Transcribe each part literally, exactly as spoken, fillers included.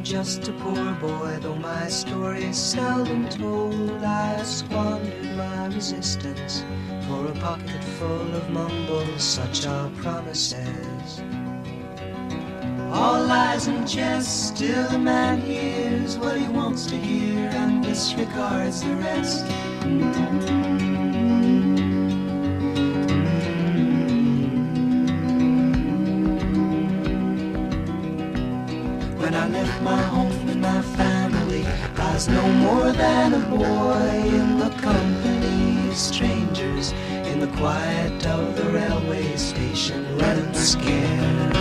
just a poor boy, though my story is seldom told. I squandered my resistance for a pocket full of mumbles, such are promises. All lies and jest, still a man hears what he wants to hear and disregards the rest. When I left my home and my family, I was no more than a boy in the company of strangers, in the quiet of the railway station, running scared,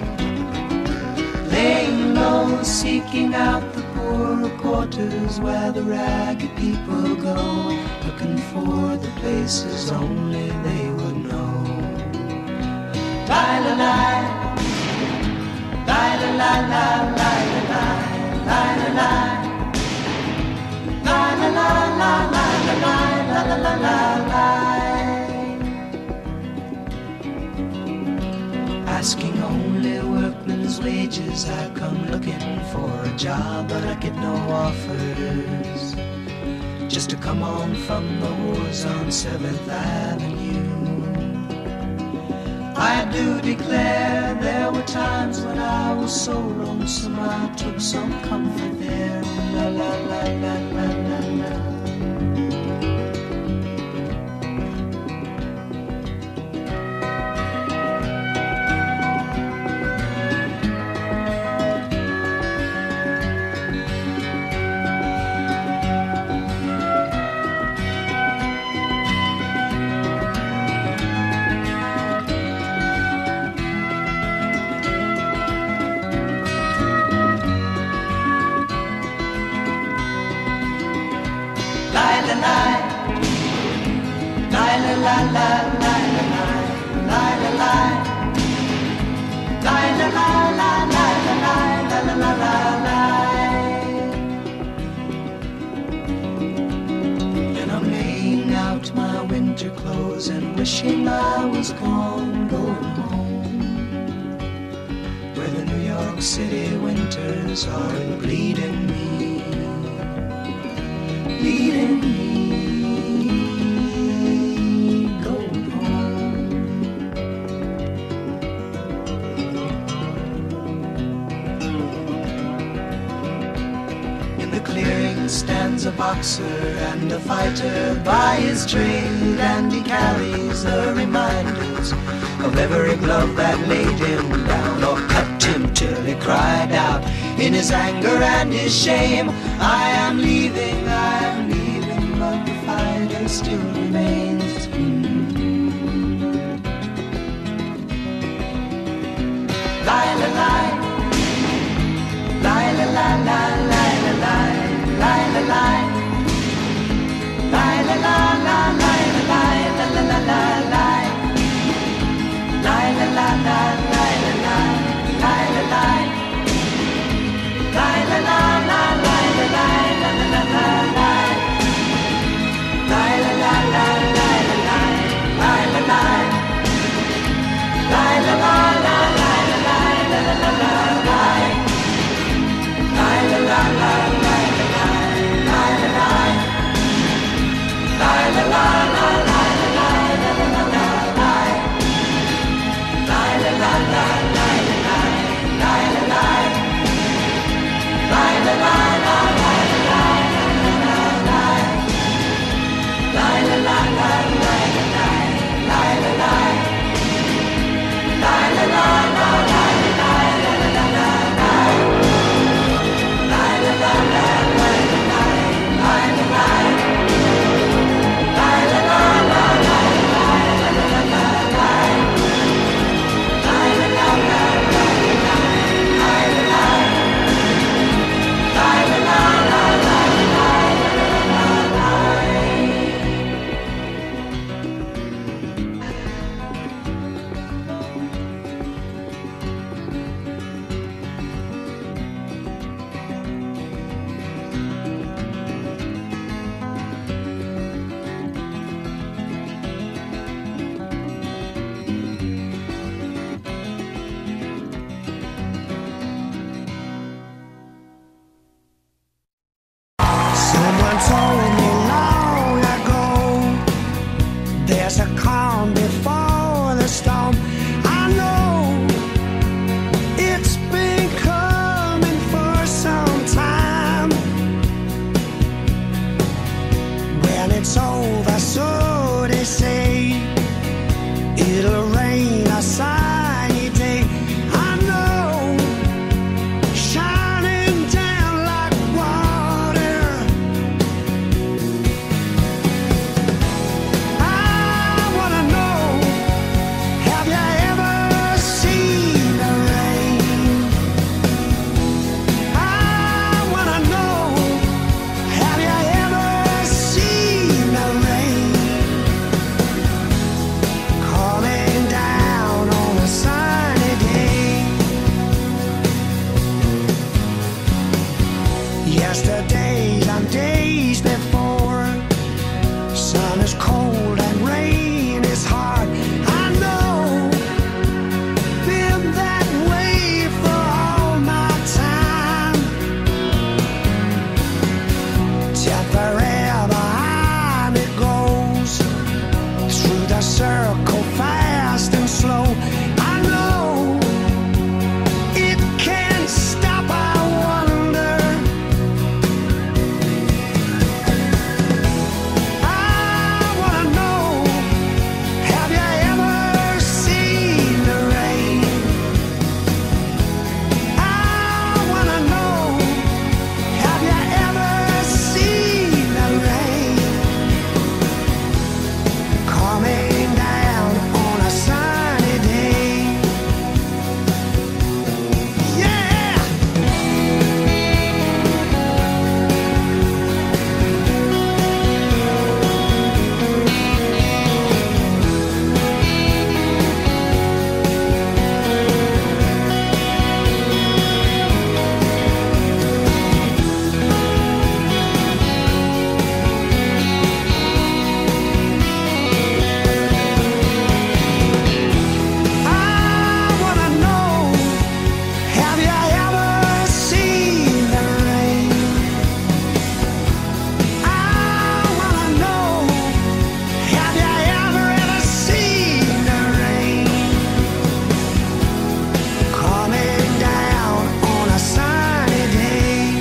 laying low, seeking out the poorer quarters where the ragged people go, looking for the places only they would know. Lie-la-lie, lie-la-lie, lie-la-lie, lie-la-lie, lie-la-lie, lie-la-lie. Asking only workmen's wages, I come looking for a job, but I get no offers. Just to come on from the wars on seventh Avenue. I do declare there were times when I was so lonesome I took some comfort there. La la la la la la la. And wishing I was gone, going home, where the New York City winters are bleeding me, bleeding me, going home. In the clearing stands a boxer and a fighter by his trade, and he carries the reminders of every glove that laid him down or cut him till he cried out in his anger and his shame, I am leaving, I am leaving, but the fighter still remains. Lie, lie, lie, lie, lie, lie, lie, lie, lie, lie, lie, lie. Lie, la la la, lie, la lie, la la la la, lie. Lie, la la la, lie, la lie, lie, la lie. Lie, la la la, lie, la lie, la la la la, lie. Lie, la la la, lie. calm before the storm. I know it's been coming for some time. When it's over, so they say, it'll rain a sunny day. I know, shining down like water. I wanna know, have you ever seen the rain? I wanna know, have you ever seen the rain coming down on a sunny day? Yesterdays and days before, sun is cold and rain is hard. I know, been that way for all my time. Temporary behind it goes, through the circle fast and slow. I know, it can't stop, I wonder. I wanna know, have you ever seen the rain? I wanna know, have you ever seen the rain coming down on a sunny day? Yeah! I wanna know, have you ever seen the rain? I wanna know, have you ever, ever seen the rain coming down on a sunny day?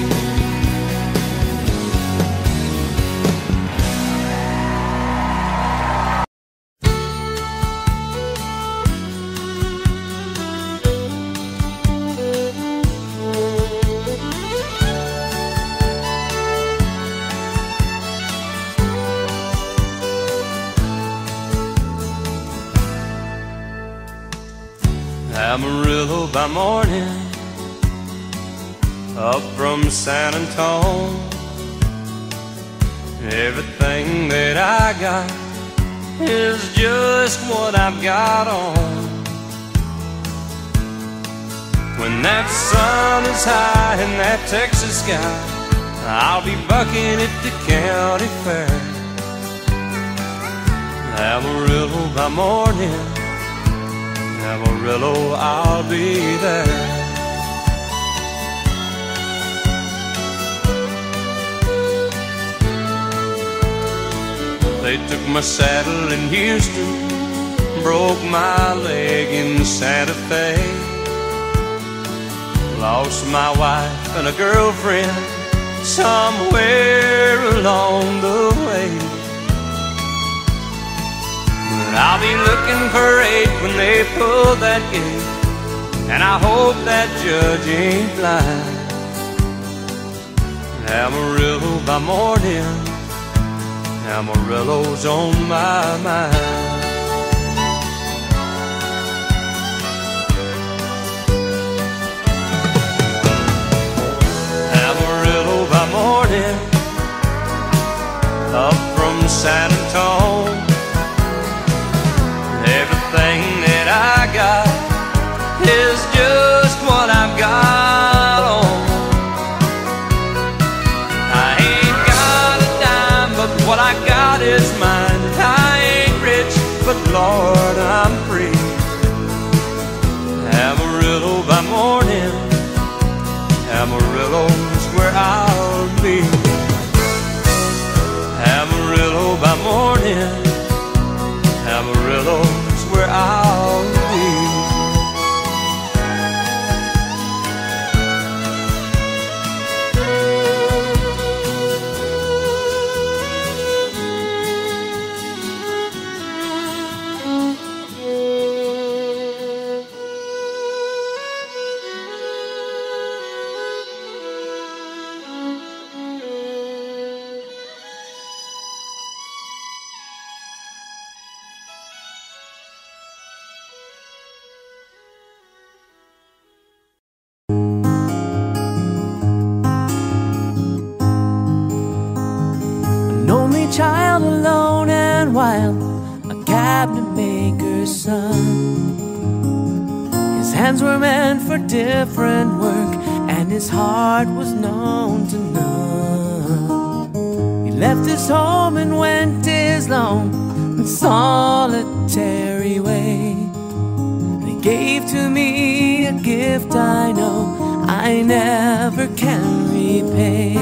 Amarillo by morning, up from San Antone. Everything that I got is just what I've got on. When that sun is high in that Texas sky, I'll be bucking at the county fair. Amarillo by morning, Amarillo, I'll be there. They took my saddle in Houston, broke my leg in Santa Fe, lost my wife and a girlfriend somewhere along the way. But I'll be looking for eight when they pull that gate, and I hope that judge ain't blind. Amarillo by morning, Amarillo's on my mind. Amarillo by morning, up from San Antone. Everything that I got is just what I've got on. I ain't got a dime, but what I got is mine. I ain't rich, but Lord, I'm free. Amarillo by morning, Amarillo's where I'll be. Amarillo by morning, Amarillo Amarillo's where I'll be. Child alone and wild, a cabinet maker's son. His hands were meant for different work, and his heart was known to none. He left his home and went his lone and solitary way. And he gave to me a gift I know I never can repay.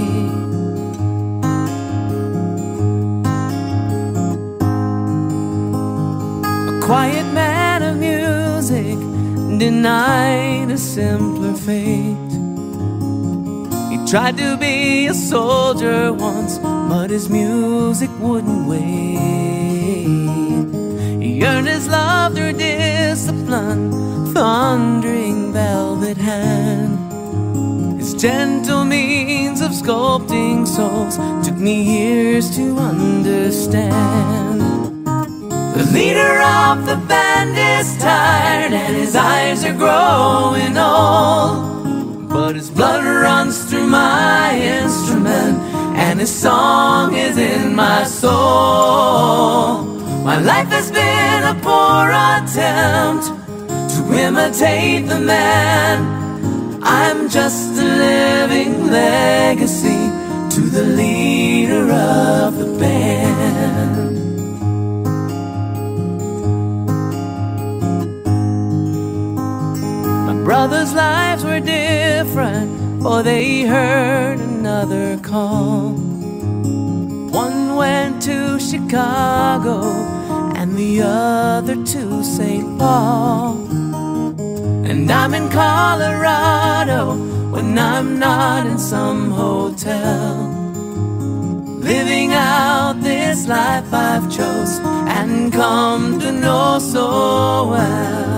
Quiet man of music, denied a simpler fate. He tried to be a soldier once, but his music wouldn't wait. He earned his love through discipline, thundering velvet hand. His gentle means of sculpting souls took me years to understand. The leader of the band is tired and his eyes are growing old, but his blood runs through my instrument and his song is in my soul. My life has been a poor attempt to imitate the man. I'm just a living legacy to the leader of the band. Brothers' lives were different, for they heard another call. One went to Chicago and the other to Saint Paul. And I'm in Colorado when I'm not in some hotel, living out this life I've chose and come to know so well.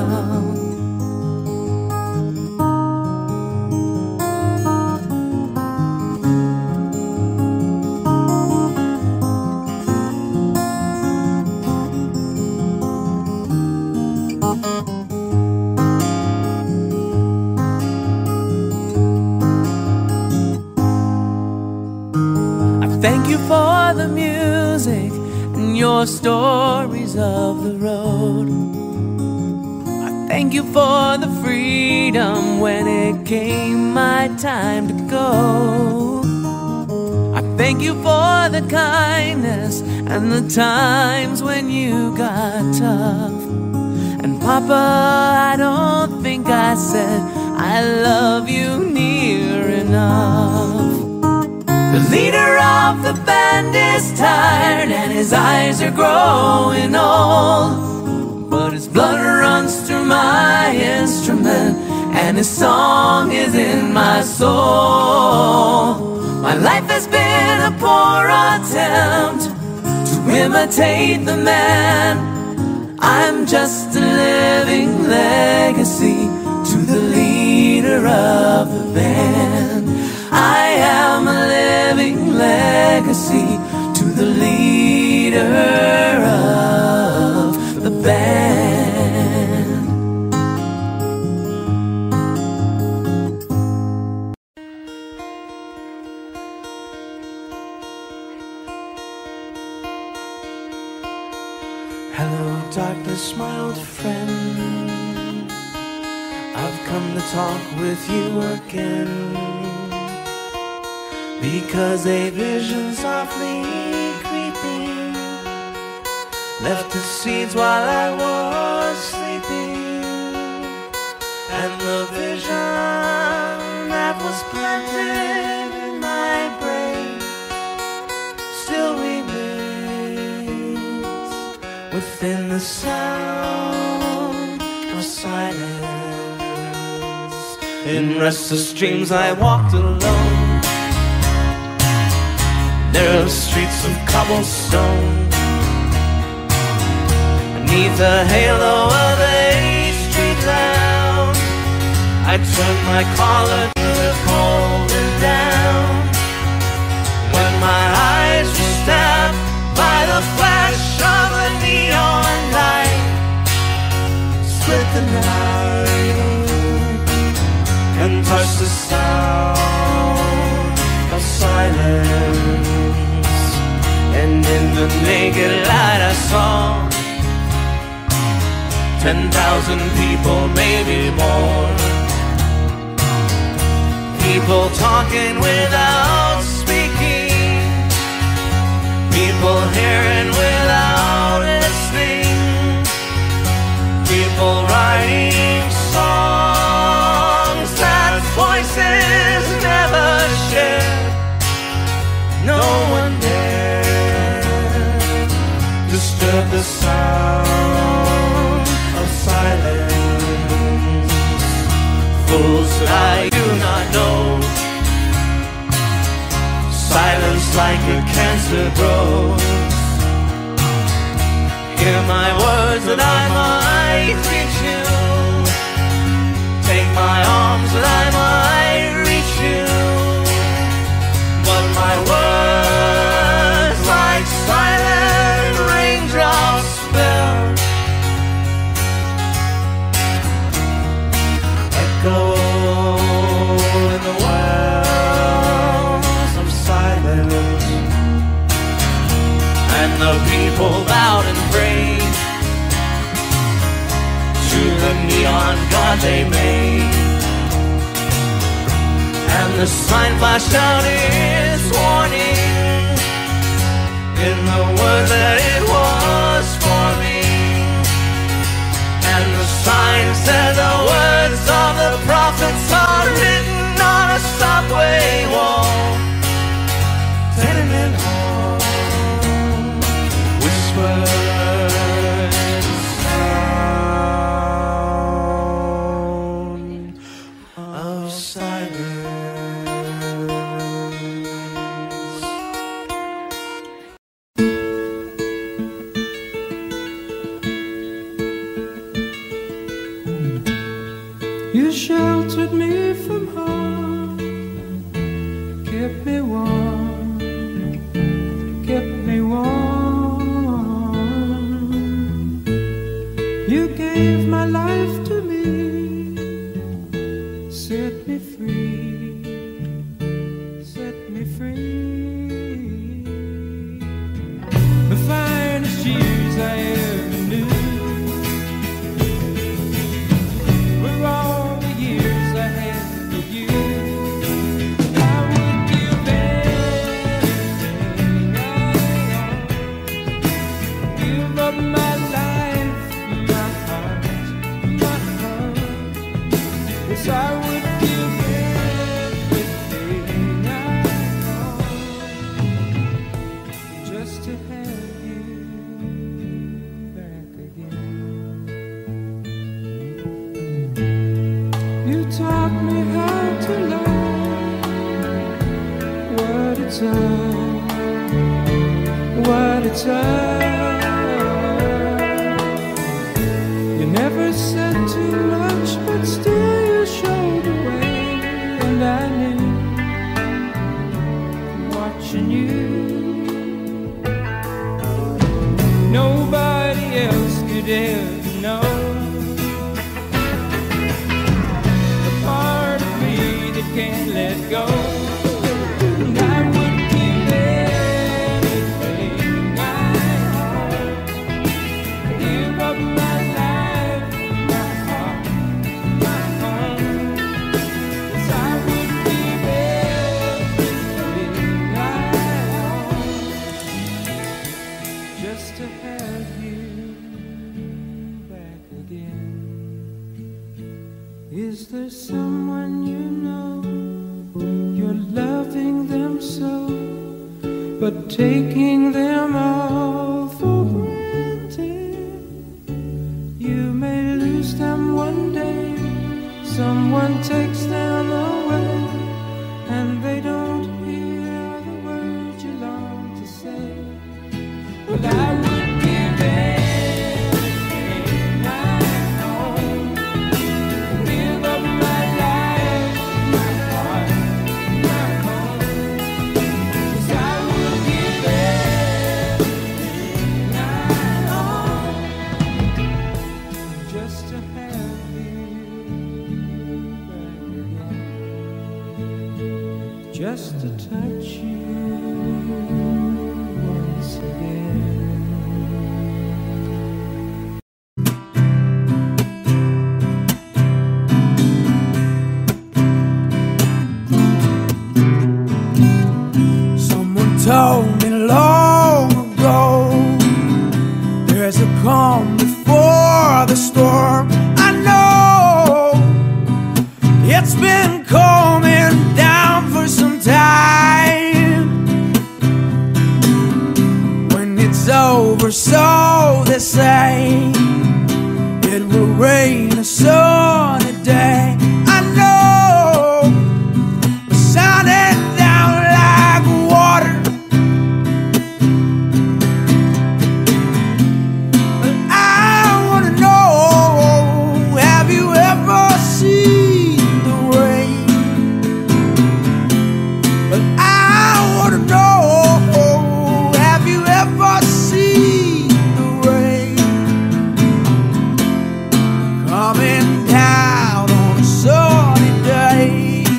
Thank you for the music and your stories of the road. I thank you for the freedom when it came my time to go. I thank you for the kindness and the times when you got tough. And Papa, I don't think I said I love you near enough. The leader of the band is tired and his eyes are growing old, but his blood runs through my instrument and his song is in my soul. My life has been a poor attempt to imitate the man. I'm just a living legacy to the leader of the band. I am a living legacy to the leader of the band. Hello, darkness, my old friend. I've come to talk with you again, because a vision softly creeping left its seeds while I was sleeping, and the vision that was planted in my brain still remains within the sound of silence. In restless dreams I walked alone. Narrow streets of cobblestone. Beneath the halo of a street lamp, I turned my collar to the cold and down. When my eyes were stabbed by the flash of a neon light, split the night and touched the sound of silence. And in the naked light I saw ten thousand people, maybe more. People talking without speaking. People hearing without listening. People writing songs that voices never shared. No one dared disturb the sound of silence. Fools that I do not know. Silence like a cancer grows. Hear my words that I might reach you. Take my arms that I might reach you. But my words like silent raindrops fell, echo in the wells of silence. And the people bowed and prayed to the neon god they made. And the sign flashed out its warning in the word that it was for me. And the sign said the words of the prophets are written on a subway wall. Tenement hall, whispered sound of silence. You sheltered me from harm, kept me warm, kept me warm. You gave my life to me, set me free, set me free. The finest years I ever knew were all I would give everything I own just to have you back again. You taught me how to love, what it's all, what it's all. You never said too much, but still showed the way, and I knew, watching you, nobody else could ever know the part of me that can't let go. And I would give everything I own, give up my life, my heart, my home. I would give everything I own just to have you back again. Is there someone you know, you're loving them so, but taking them all for granted? You may lose them one day, someone takes them away, and they don't hear the words you long to say. But I would give everything I own, give up my life, my heart, my home, 'cause I would give everything I own just to have you back again, just to touch you once again. Someone told me long ago, there's a calm before the storm. I know it's been coming down for some time. When it's over, so they say, it will rain a sunny day. I know it's sounding down like water, but I wanna know, have you ever seen the rain? But I wanna know, have you ever seen the rain coming down on a sunny day?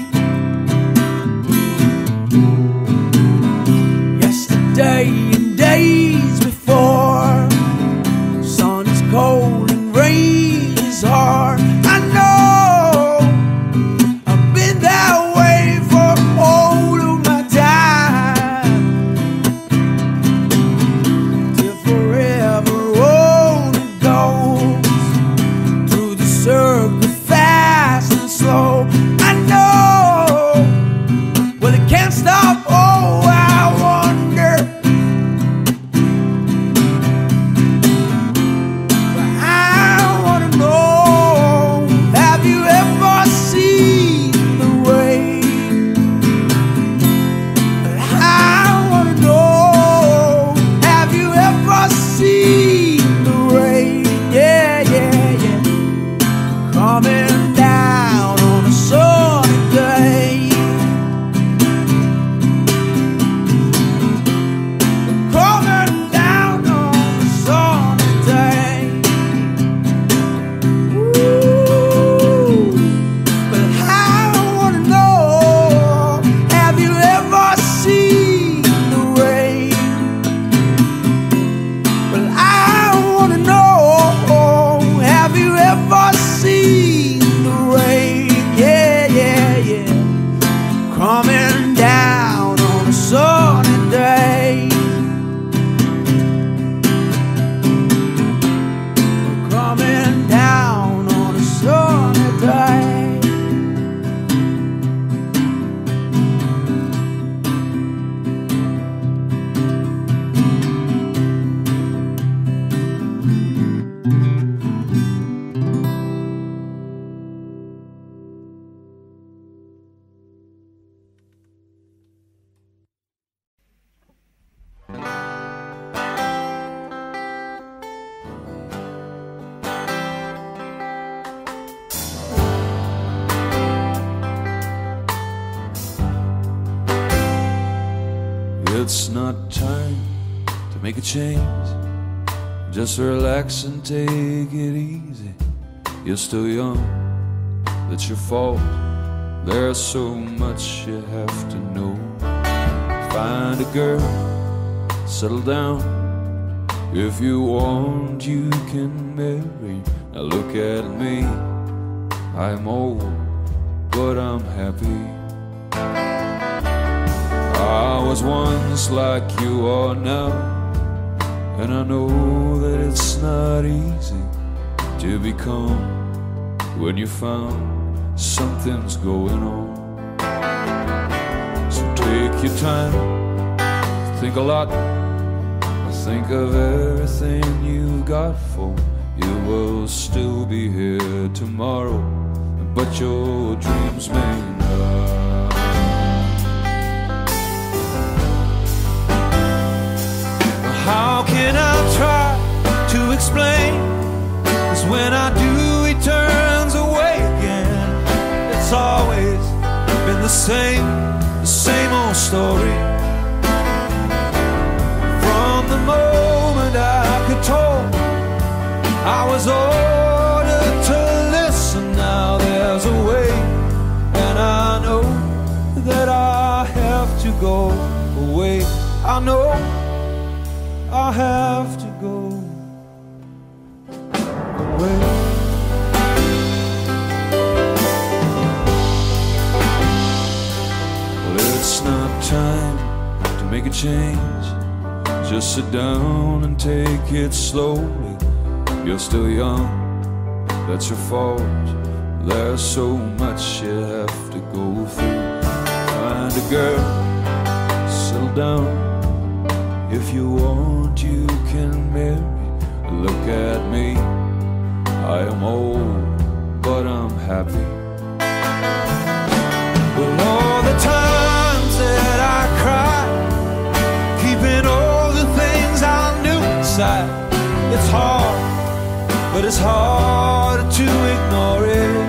Yesterday and days before, sun is cold and rain is hard. I know I've been that way for all of my time, till forever on it goes, through the circle fast and slow. I know, well, it can't stop. Oh, I wonder, but I wanna know, have you ever seen the rain? But I wanna know, have you ever seen the rain? Yeah, yeah, yeah, coming down on a sunny day. Coming down on a sunny day. Ooh, but I wanna know, have you ever seen the rain? But I wanna know, have you ever seen the rain? Yeah, yeah, yeah, coming down on a sunny day. Coming down on a sunny day. It's not time to make a change. Just relax and take it easy. You're still young, that's your fault. There's so much you have to know. Find a girl, settle down. If you want, you can marry. Now look at me, I'm old, but I'm happy. I was once like you are now, and I know that it's not easy to become when you found something's going on. So take your time, think a lot, think of everything you got for you. Was you'll still be here tomorrow, but your dreams may not. How can I try to explain? 'Cause when I do, he turns away again. It's always been the same, the same old story. From the moment I could talk, I was ordered to listen. Now there's a way, and I know that I have to go away. I know I have to go away. Well, it's not time to make a change. Just sit down and take it slowly. You're still young, that's your fault. There's so much you have to go through. Find a girl, settle down. If you want, you can marry. Look at me, I am old, but I'm happy. Well, all the times that I cried, keeping all the things I knew inside, it's hard, but it's hard to ignore it.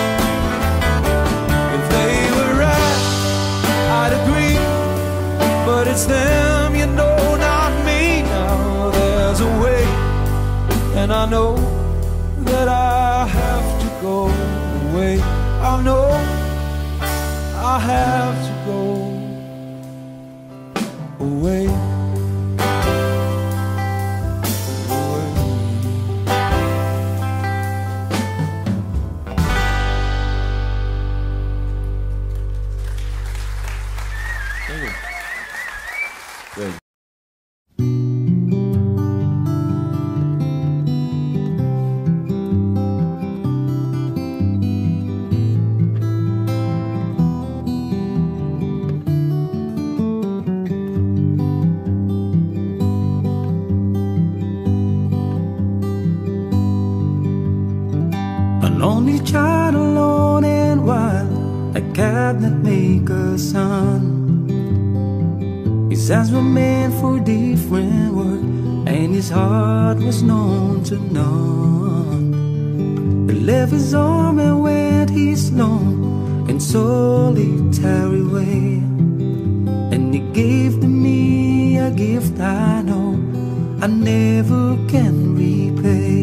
If they were right, I'd agree, but it's them, you know, not me. Now there's a way, and I know that I have to go away. I know I have to go away. Only child alone and wild, a cabinet maker's son. His hands were meant for different work, and his heart was known to none. He left his home and went his lone and solitary way, and he gave to me a gift I know I never can repay.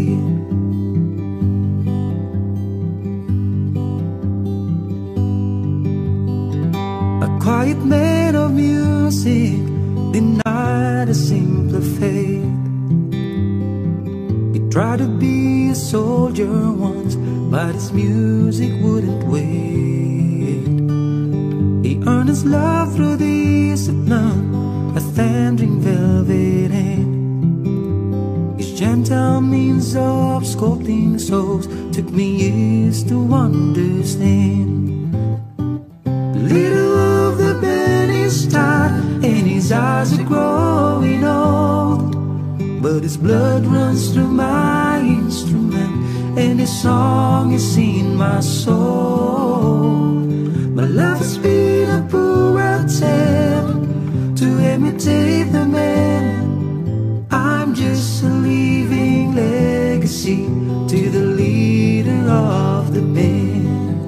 Quiet man of music, denied a simpler fate. He tried to be a soldier once, but his music wouldn't wait. He earned his love through discipline, a thundering velvet hand. His gentle means of sculpting souls took me years to understand. Little of the band is tired, and his eyes are growing old, but his blood runs through my instrument, and his song is in my soul. My love has been a poor attempt to imitate the man. I'm just a living legacy to the leader of the band.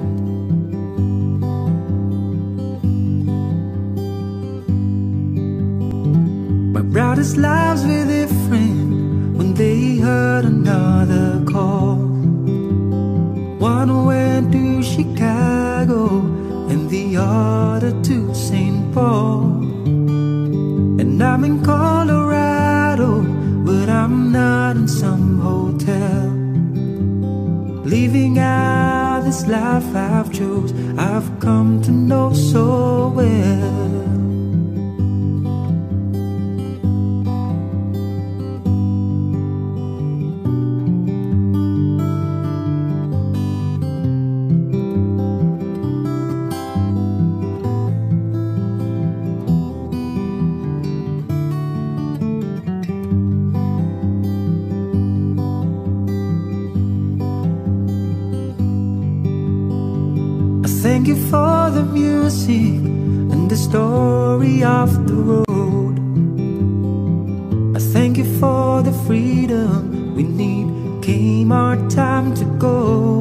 Brothers' lives were different when they heard another call. One went to Chicago and the other to Saint Paul. And I'm in Colorado, but I'm not in some hotel, living out this life I've chose, I've come to know so well. thank you for the music and the story of the road. I thank you for the freedom we need, came our time to go.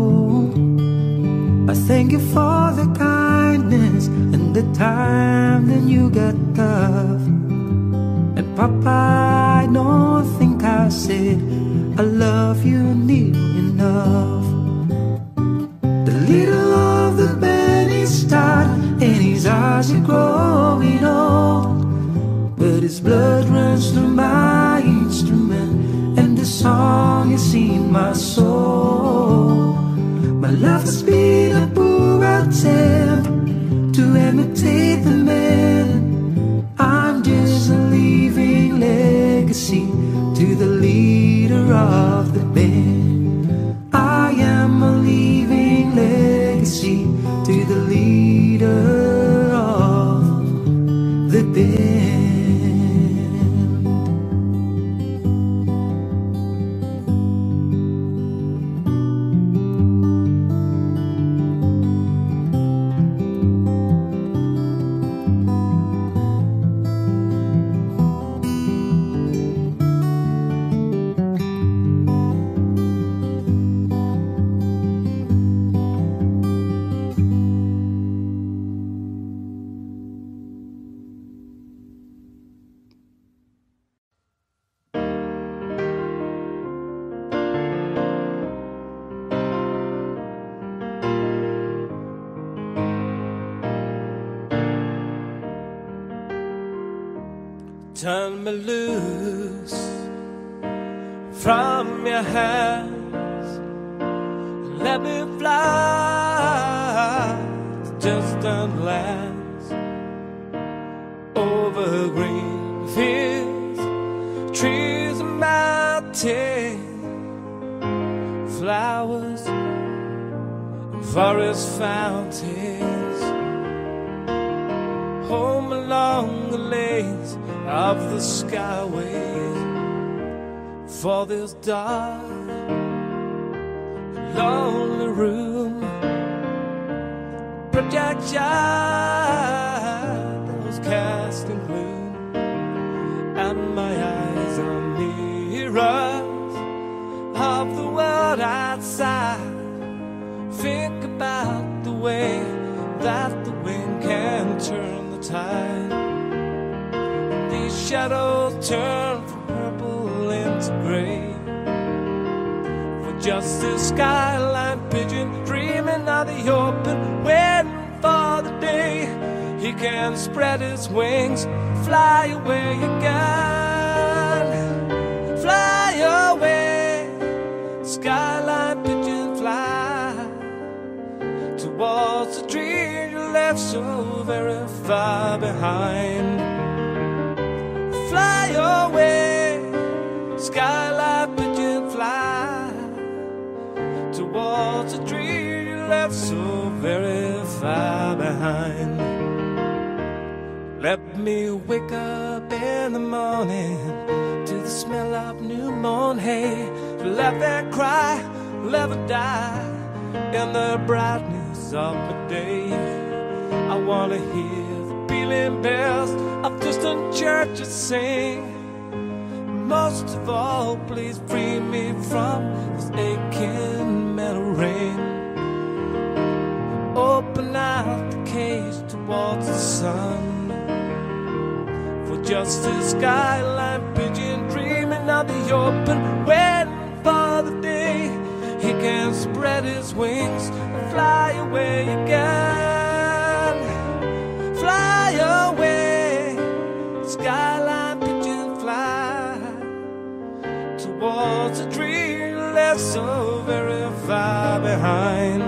I thank you for the kindness and the time that you got tough. And Papa, I don't think I said I love you near enough. The leader of the band is tired and his eyes are growing old, but his blood runs through my instrument and the song is in my soul. My life has been a poor attempt to imitate the man. I'm just a living legacy to the leader of the band. I am a living legacy to the leader of the band. Turn me loose from your hands, let me fly to distant lands, over green fields, trees and mountains, flowers and forest fountains, home along the lanes of the skyways. For this dark, lonely room, project shadows casting gloom, and my eyes are mirrors of the world outside. Think about the way that the wind can turn the tide. These shadows turn from purple into gray, for just this skyline pigeon dreaming of the open, waiting for the day he can spread his wings, fly away again, fly away. Skyline pigeon, fly towards the dream you left so very far behind. Fly away, skyline pigeon, fly towards a dream you left so very far behind. Let me wake up in the morning to the smell of new mown hay, to laugh and cry, never die in the brightness of the day. I wanna hear the pealing bells of distant churches sing. Most of all, please free me from this aching metal ring. Open out the cage towards the sun, for just a skyline pigeon dreaming of the open, waiting for the day he can spread his wings and fly away again. Fly away, skyline pigeon, fly towards a dream left so very far behind.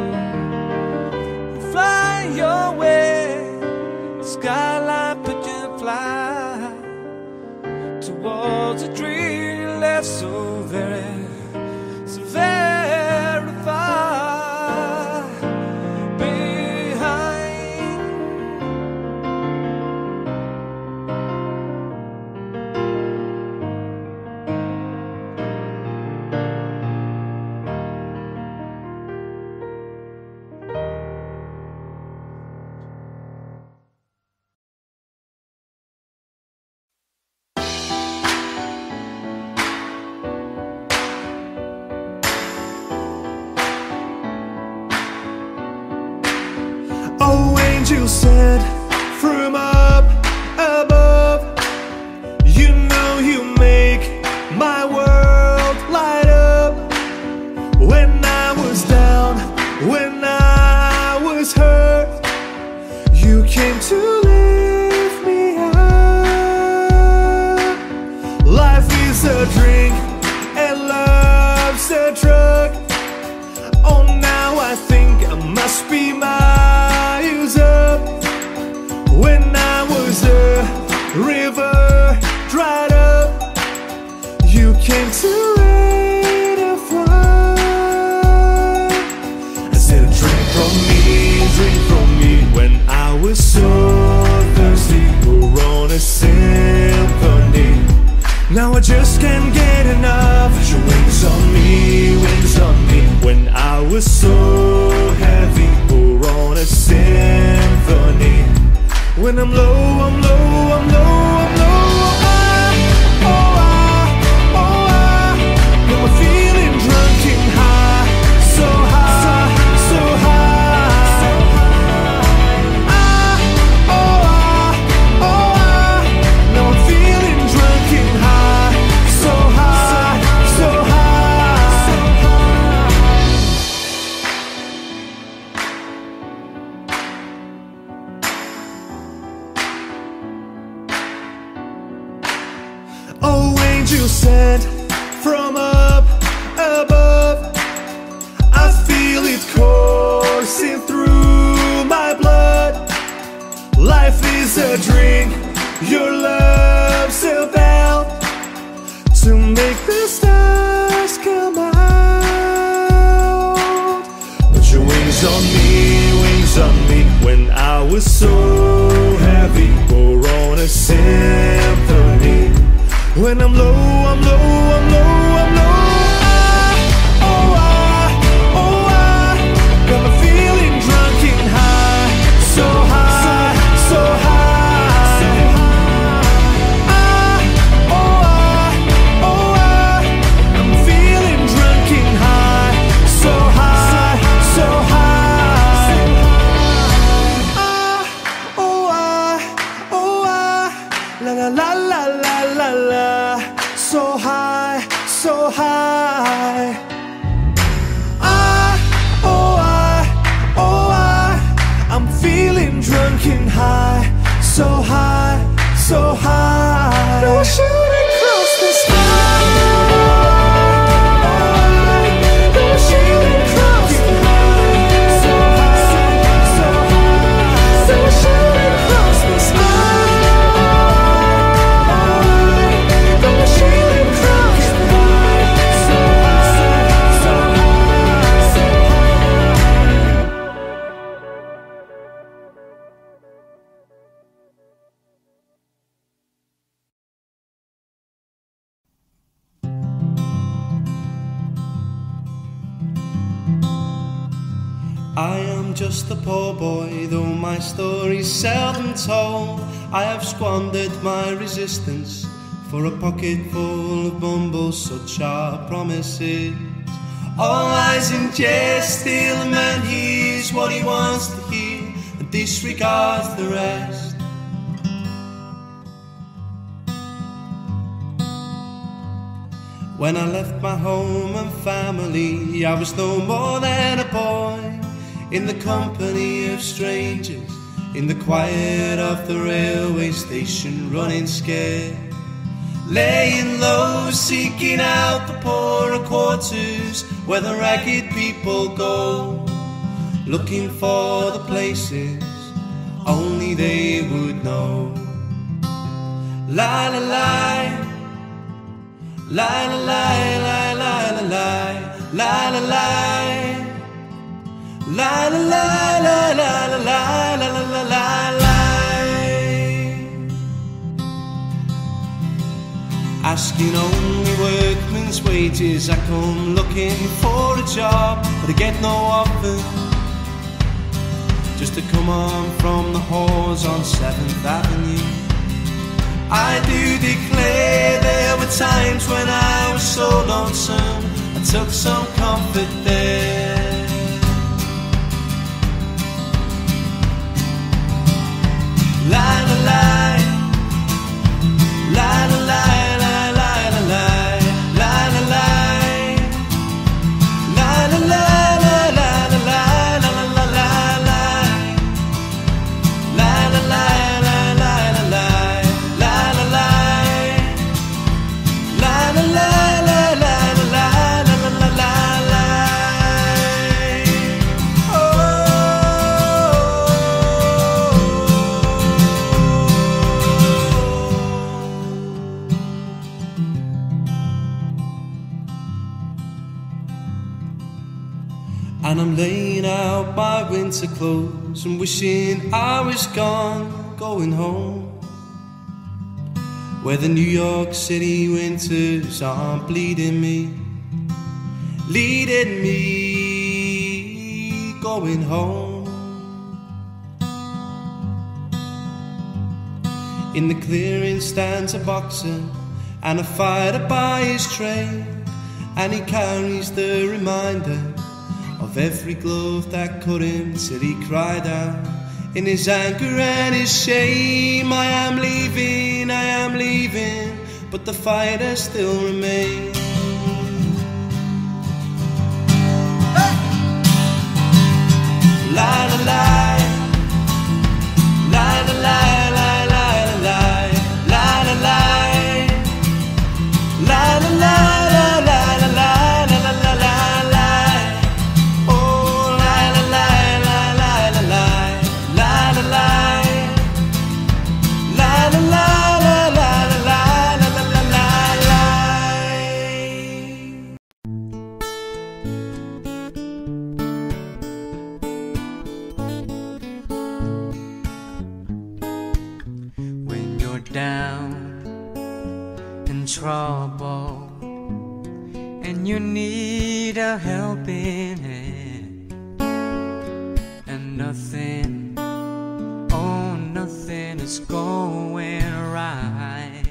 Fly away, skyline pigeon, fly towards a dream left so very, so very far behind. angel said from up above, you know you make my world light up. When I was down, when I was hurt, you came to lift me up. Life is a drink and love's a drug. Oh, now I think I must be miles up. When I was a river dried up, you came to rain a flood. I said, drink from me, drink from me. When I was so thirsty, we're on a symphony. Now I just can't get enough. Your wings on me, wings on me. When I was so heavy, we're on a symphony. When I'm low, I'm low, I'm low, I'm low. Oh, oh, ah, oh, ah. Got my feeling drunk and high, so high, so high, so high. Ah, oh, ah, oh, ah. Now I'm feeling drunk and high, so high, so high, so high. Oh, angel said from up above, I feel it coursing through my blood. Life is a drink, your love's a bell to make the stars come out. Put your wings on me, wings on me. When I was so heavy, we're on a symphony. When I'm low, I'm low, I'm low, I'm low. Ah, oh, ah, oh, ah. Got me feeling drunk and high, so high, so high, so high. Ah, oh, ah, oh, ah. I'm feeling drunk and high, so high, so high, so high. Ah, oh, ah, oh, ah. La la la la la la la. So high, so high. Ah, oh, I, oh, I. I'm feeling drunk and high, so high, so high. No, we're shooting across the sky. No, we're shooting across the sky. So high, so high. No, we're shooting across the sky. I am just a poor boy, though my story's seldom told. I have squandered my resistance for a pocket full of bumbles, such are promises. All lies in jest, still a man hears what he wants to hear and disregards the rest. When I left my home and family, I was no more than a boy, in the company of strangers, in the quiet of the railway station, running scared, laying low, seeking out the poorer quarters where the ragged people go, looking for the places only they would know. La la la, la la la, la la la la, la la la, la la la, la la la, la la la la la. Asking only workmen's wages, I come looking for a job, but I get no offer, just to come on from the halls on seventh avenue. I do declare there were times when I was so lonesome, I took some comfort there. and I'm laying out my winter clothes and wishing I was gone, going home, where the New York City winters aren't bleeding me, leading me, going home. In the clearing stands a boxer and a fighter by his trade, and he carries the reminder of every glove that cut him till he cried out in his anger and his shame, I am leaving, I am leaving, but the fighter still remains. Hey! La la la, la la la, la la la, la la la, la la la. Down in trouble and you need a helping hand, and nothing, oh nothing is going right.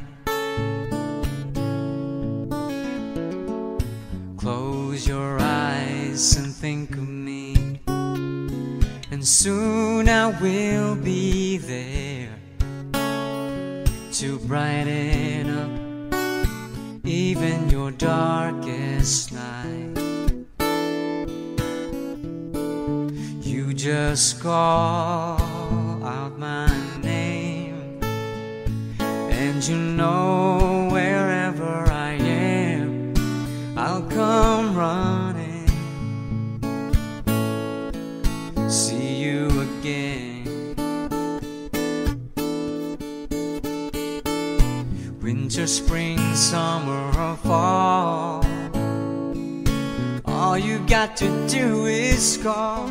Close your eyes and think of me, and soon I will be there to brighten up even your darkest night. You just call out my name, and you know wherever I am, I'll come running, see you again. Winter, spring, summer, or fall, all you got to do is call,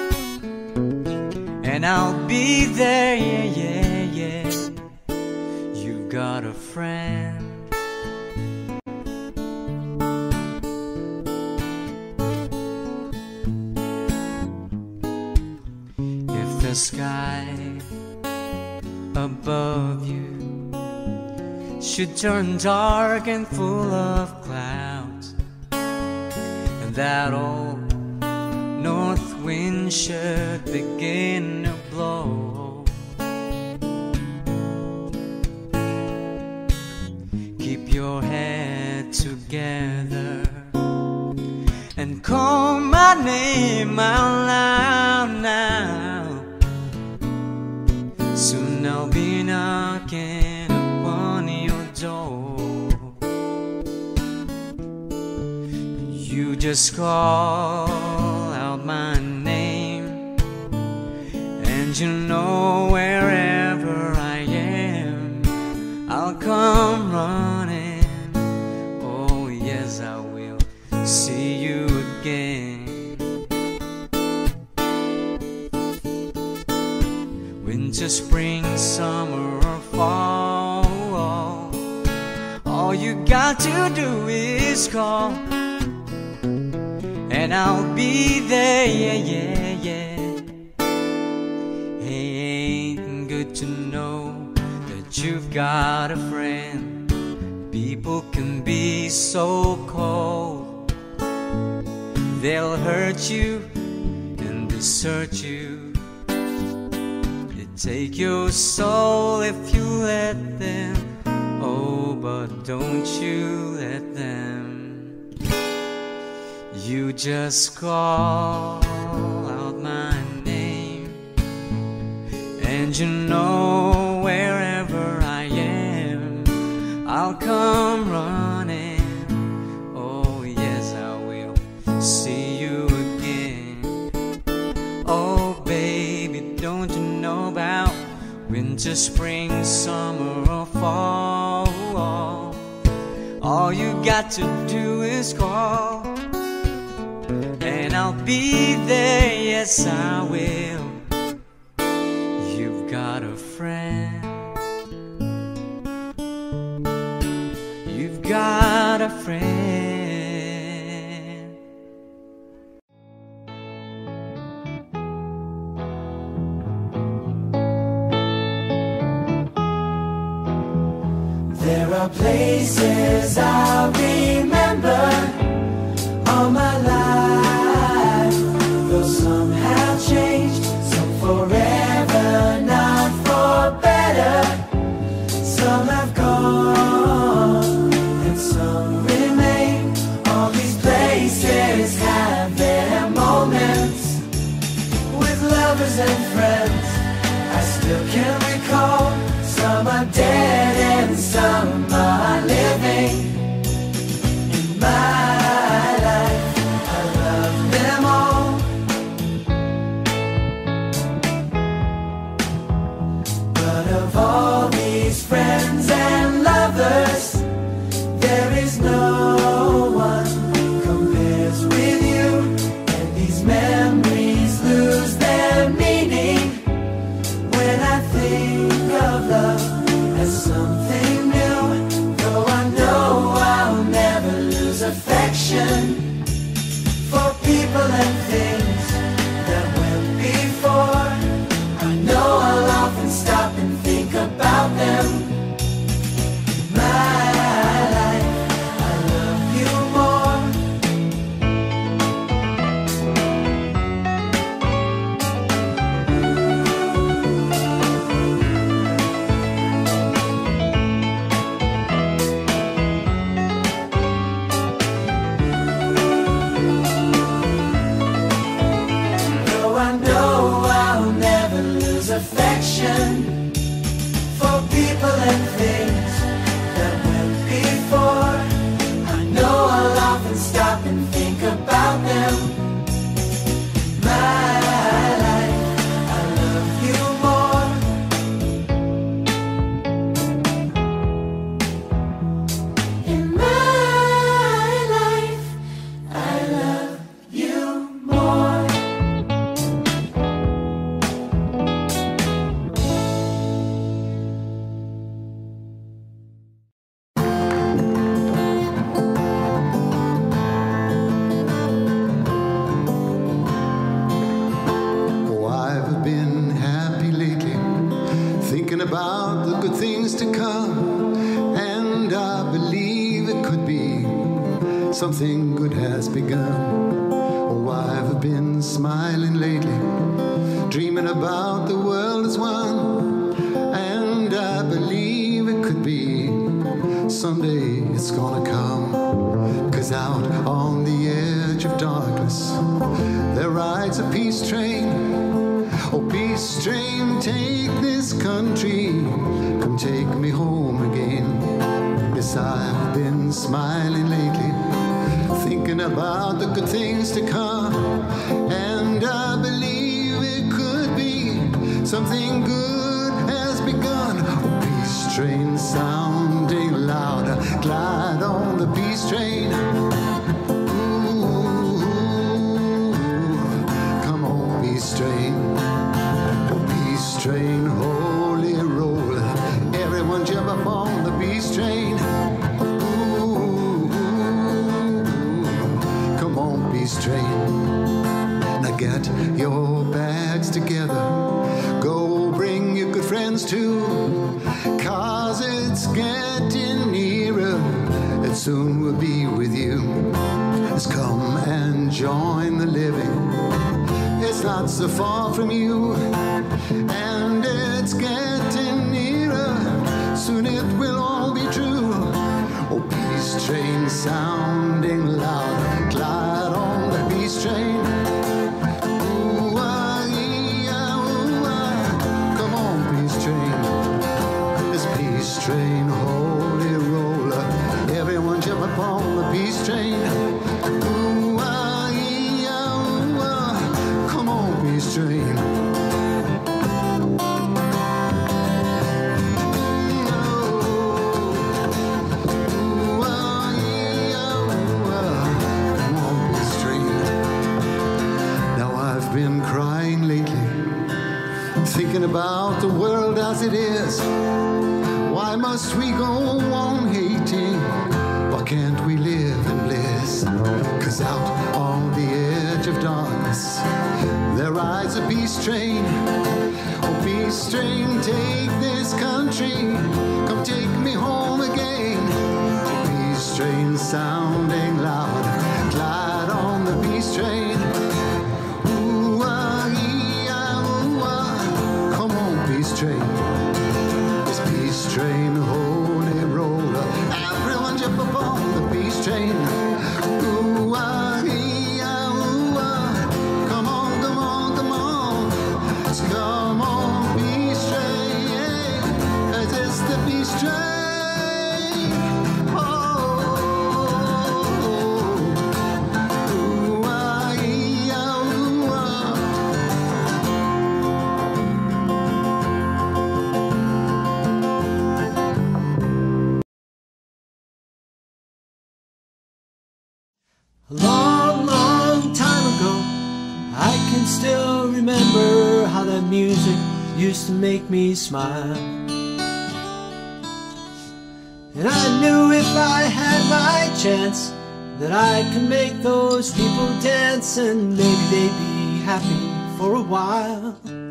and I'll be there, yeah, yeah, yeah. You've got a friend. If the sky above you should turn dark and full of clouds, and that old north wind should begin to blow, keep your head together and call my name out loud now. Soon I'll be knocking upon your door. You just call out my name, and you know wherever I am, I'll come running. Oh yes, I will see you again. Winter, spring, summer, or fall, all you got to do is call, and I'll be there, yeah, yeah, yeah. Hey, ain't good to know that you've got a friend. People can be so cold, they'll hurt you and desert you, take your soul if you let them. Oh, but don't you let them. You just call out my name, and you know wherever I am, I'll come running. Oh yes, I will see you again. Oh baby, don't you know about winter, spring, summer, or fall? All you got to do is call, and I'll be there, yes I will. You've got a friend. You've got a friend. There are places I'll remember all my life, though some have changed, some forever, not for better. Some have gone and some remain. All these places have their moments with lovers and friends. I still can recall. Some are dead and some are living. In my life, I love them all. But of all these friends and lovers, there is no one compares with you. And these memories lose their meaning when I think of love as something new. Though I know I'll never lose affection for people and things that went before. I know I'll often stop and think about them. My life, I love you more. Affection for people and things that went before. I know I'll often stop and think about them. My life, I love you more. In my life, I love you more. About the good things to come, and I believe it could be something good has begun. Oh, I've been smiling lately, dreaming about the world as one, and I believe it could be someday it's gonna come. 'Cause out on the edge of darkness there rides a peace train. Oh, peace train, take this country, come take me home again. Yes, I've been smiling lately, thinking about the good things to come, and I believe it could be something good has begun. Oh, peace train sounding louder, glide on the peace train. Ooh, come on, peace train. Train, holy roll, everyone jump up on the peace train. Ooh, come on, peace train. Now get your bags together, go bring your good friends too, 'cause it's getting nearer, it soon will be with you. Just come and join the living, it's not so far from you, and it's getting nearer, soon it will all be true. Oh, peace train sounding loud, glide on the peace train. Ooh, ah, yeah, ooh, ah. Come on, peace train. This peace train, holy roller, everyone jump upon the peace train. Ooh, ah, yeah, ooh, ah. Come on, peace train. been crying lately, thinking about the world as it is. Why must we go on hating? Why can't we live in bliss? Cause out on the edge of darkness there rides a peace train. Oh, peace train, take this country, come take me home again. Peace train sounding loud, glide on the peace train. Ooh, ah, ee, ah, ooh, ah. Come on, peace train. This peace train, holy roller, everyone jump upon the peace train. Ooh, ah, ee, ah, ooh, ah. Come on, come on, come on. Come on, peace train. It is the peace train. A long, long time ago, I can still remember how that music used to make me smile. And I knew if I had my chance that I could make those people dance, and maybe they'd be happy for a while.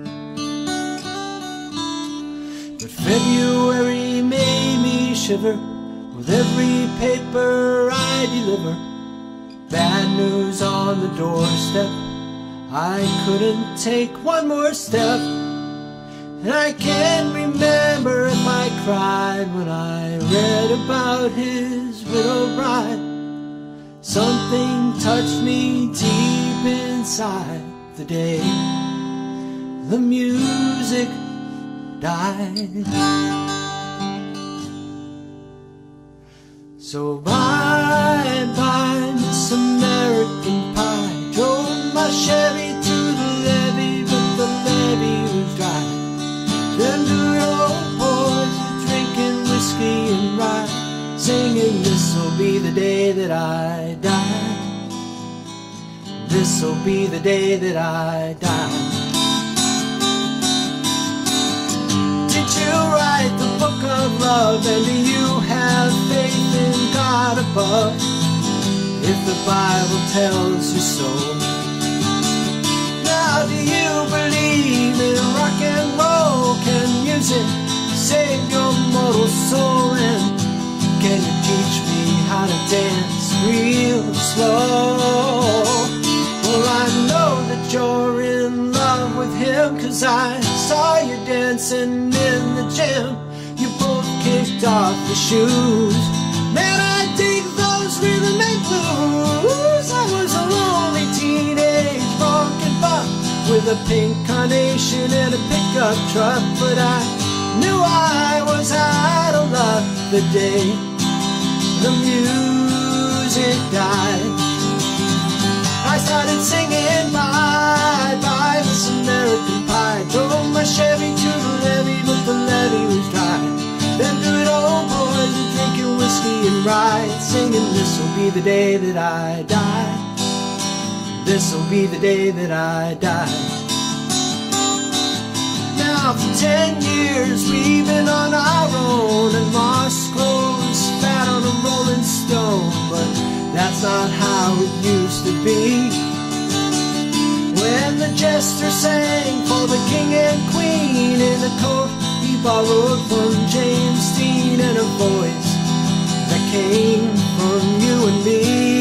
But February made me shiver with every paper I deliver. Bad news on the doorstep, I couldn't take one more step. And I can't remember if I cried when I read about his widow bride. Something touched me deep inside the day the music died. So bye bye Miss American Pie. Drove my Chevy to the levee, but the levee was dry. Them good old boys were drinking whiskey and rye, singing this'll be the day that I die. This'll be the day that I die. Did you write the book of love, and do you have faith in God above? If the Bible tells you so. Now do you believe in rock and roll? Can music save your mortal soul? And can you teach me how to dance real slow? Well, I know that you're in love with him, 'cause I saw you dancing in the gym. You both kicked off the shoes. Man, I dig those rhythm and blues. I was a lonely teenage rockin' buck with a pink carnation and a pickup truck, but I knew I was out of luck the day the music died. I started singing bye bye Miss American Pie. Drove my Chevy to the levee, but the levee was dry. Them good old boys were drinking whiskey and rye, singing this'll be the day that I die. This'll be the day that I die. Now for ten years we've been on our own, and moss grows fat on a rolling stone, but that's not how it used to be. When the jester sang for the king and queen in a coat he borrowed from James Dean, and a voice that came from you and me.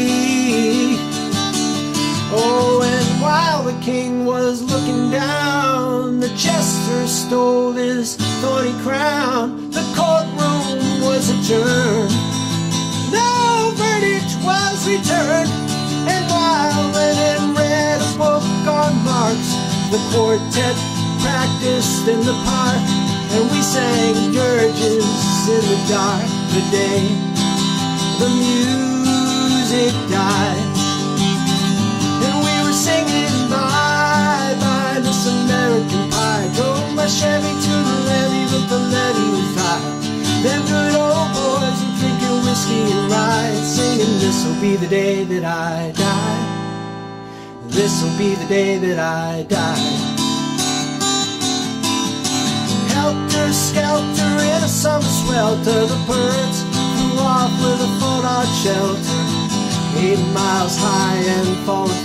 Oh, and while the king was looking down, the jester stole his thorny crown. The courtroom was adjourned, no verdict was returned, and while Lennon read a book on Marx, the quartet practiced in the park, and we sang dirges in the dark the day the music died. And we were singing bye bye Miss American Pie. Drove my Chevy to the levee, but the levee was dry. Them good old boys were drinking whiskey and rye, singing this'll be the day that I die. this'll be the day that I die. Helter skelter in a summer swelter, the birds flew off with a fallout shelter, eight miles high and falling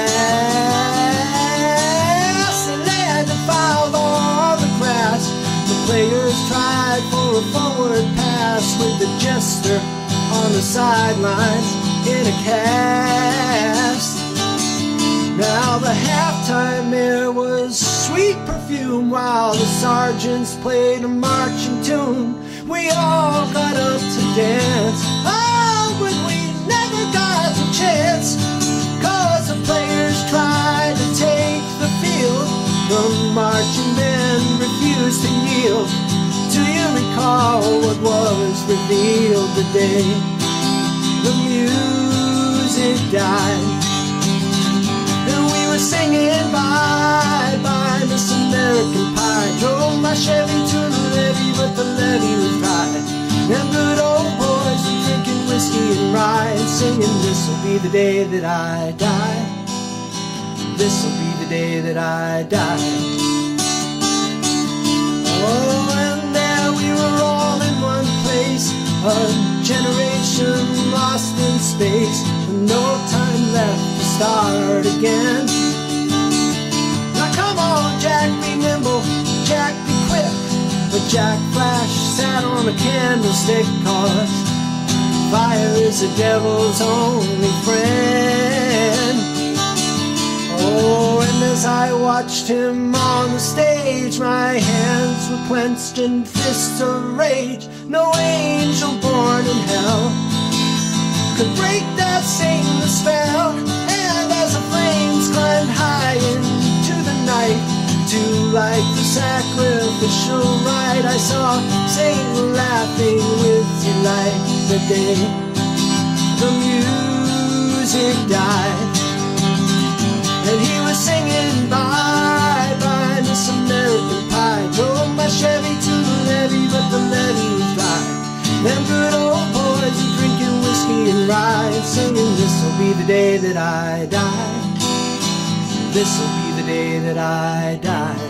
fast. They land and filed on the grass. The players tried for a forward pass with the jester on the sidelines in a cast. Now the halftime air was sweet perfume while the sergeants played a marching tune. We all got up to dance, oh, but we never got the chance, 'cause the players tried to take the field. The marching men refused to yield. Do you recall what was revealed today? The music died, and we were singing bye bye Miss American Pie. Drove my Chevy to the levee, but the levee was dry. Them good old boys were drinking whiskey and rye and singing, this'll be the day that I die. This'll be the day that I die. Oh, and there we were all in one place, a generation lost in space, and no time left to start again. Now come on, Jack, be nimble, Jack, be quick. But Jack Flash sat on a candlestick, 'cause fire is the devil's only friend. Oh, and as I watched him on the stage, my hands were clenched in fists of rage. No angel born in hell could break that saintly spell. And as the flames climbed high into the night to light the sacrificial rite, I saw Satan laughing with delight the day the music died. And he was singing bye bye Miss American Pie. Drove my Chevy to the levee, but the levee was dry. Them good old boys were drinking whiskey and rye and singing, this'll be the day that I die. This'll be the day that I die.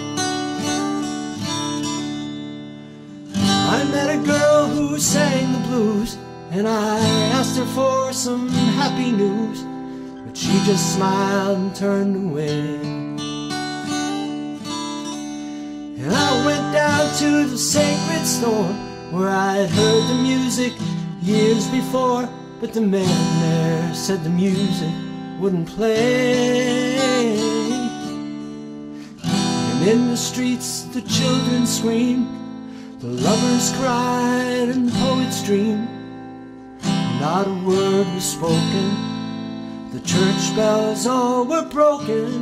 I met a girl who sang the blues, and I asked her for some happy news, but she just smiled and turned away. And I went down to the sacred store where I'd heard the music years before, but the man there said the music wouldn't play. And in the streets the children screamed, the lovers cried and the poets dreamed. Not a word was spoken, the church bells all were broken.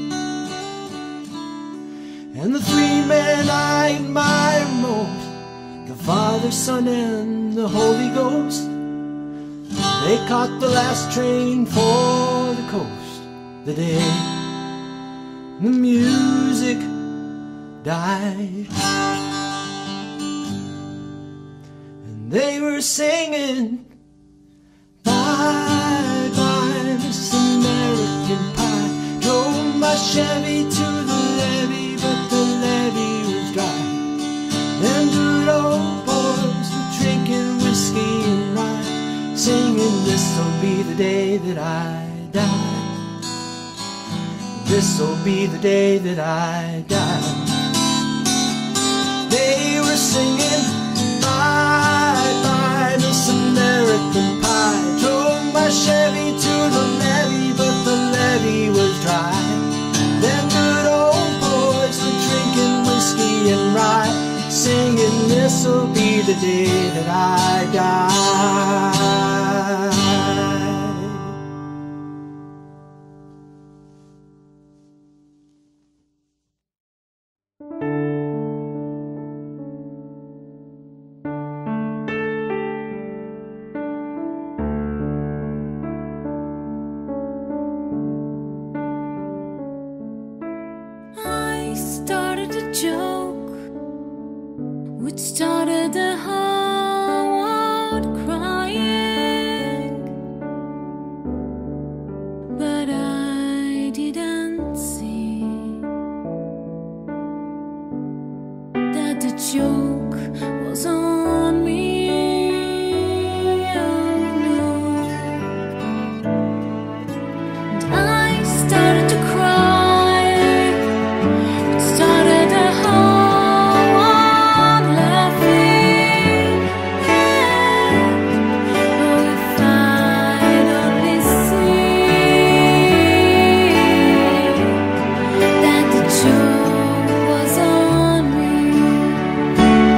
And the three men I admire most, the Father, Son, and the Holy Ghost, they caught the last train for the coast the day the music died. And they were singing bye bye Miss American Pie. Drove my Chevy to the levee, but the levee was dry. Them good old boys were drinking whiskey and rye, singing, this'll be the day that I die. This'll be the day that I die. They were singing bye bye Miss American Pie. Drove my Chevy to the levee, but the levee was dry. Them good old boys were drinking whiskey and rye, singing, this'll be the day that I die. I started a joke which started the whole world crying, but I joke was on me. Oh no. And I started to cry, started the whole world laughing. Yeah. Oh, if I'd only seen that the joke was on me.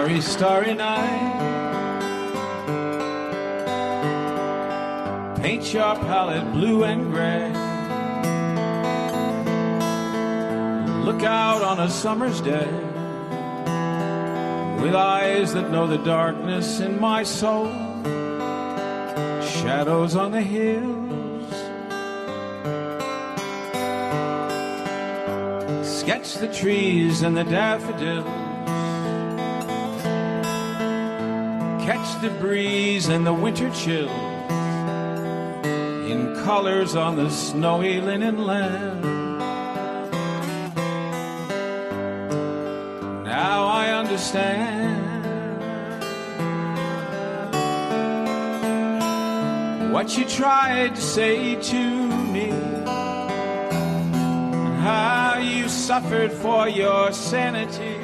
Starry, starry night, paint your palette blue and gray. Look out on a summer's day with eyes that know the darkness in my soul. Shadows on the hills, sketch the trees and the daffodils, catch the breeze and the winter chill in colors on the snowy linen land. Now I understand what you tried to say to me, and how you suffered for your sanity,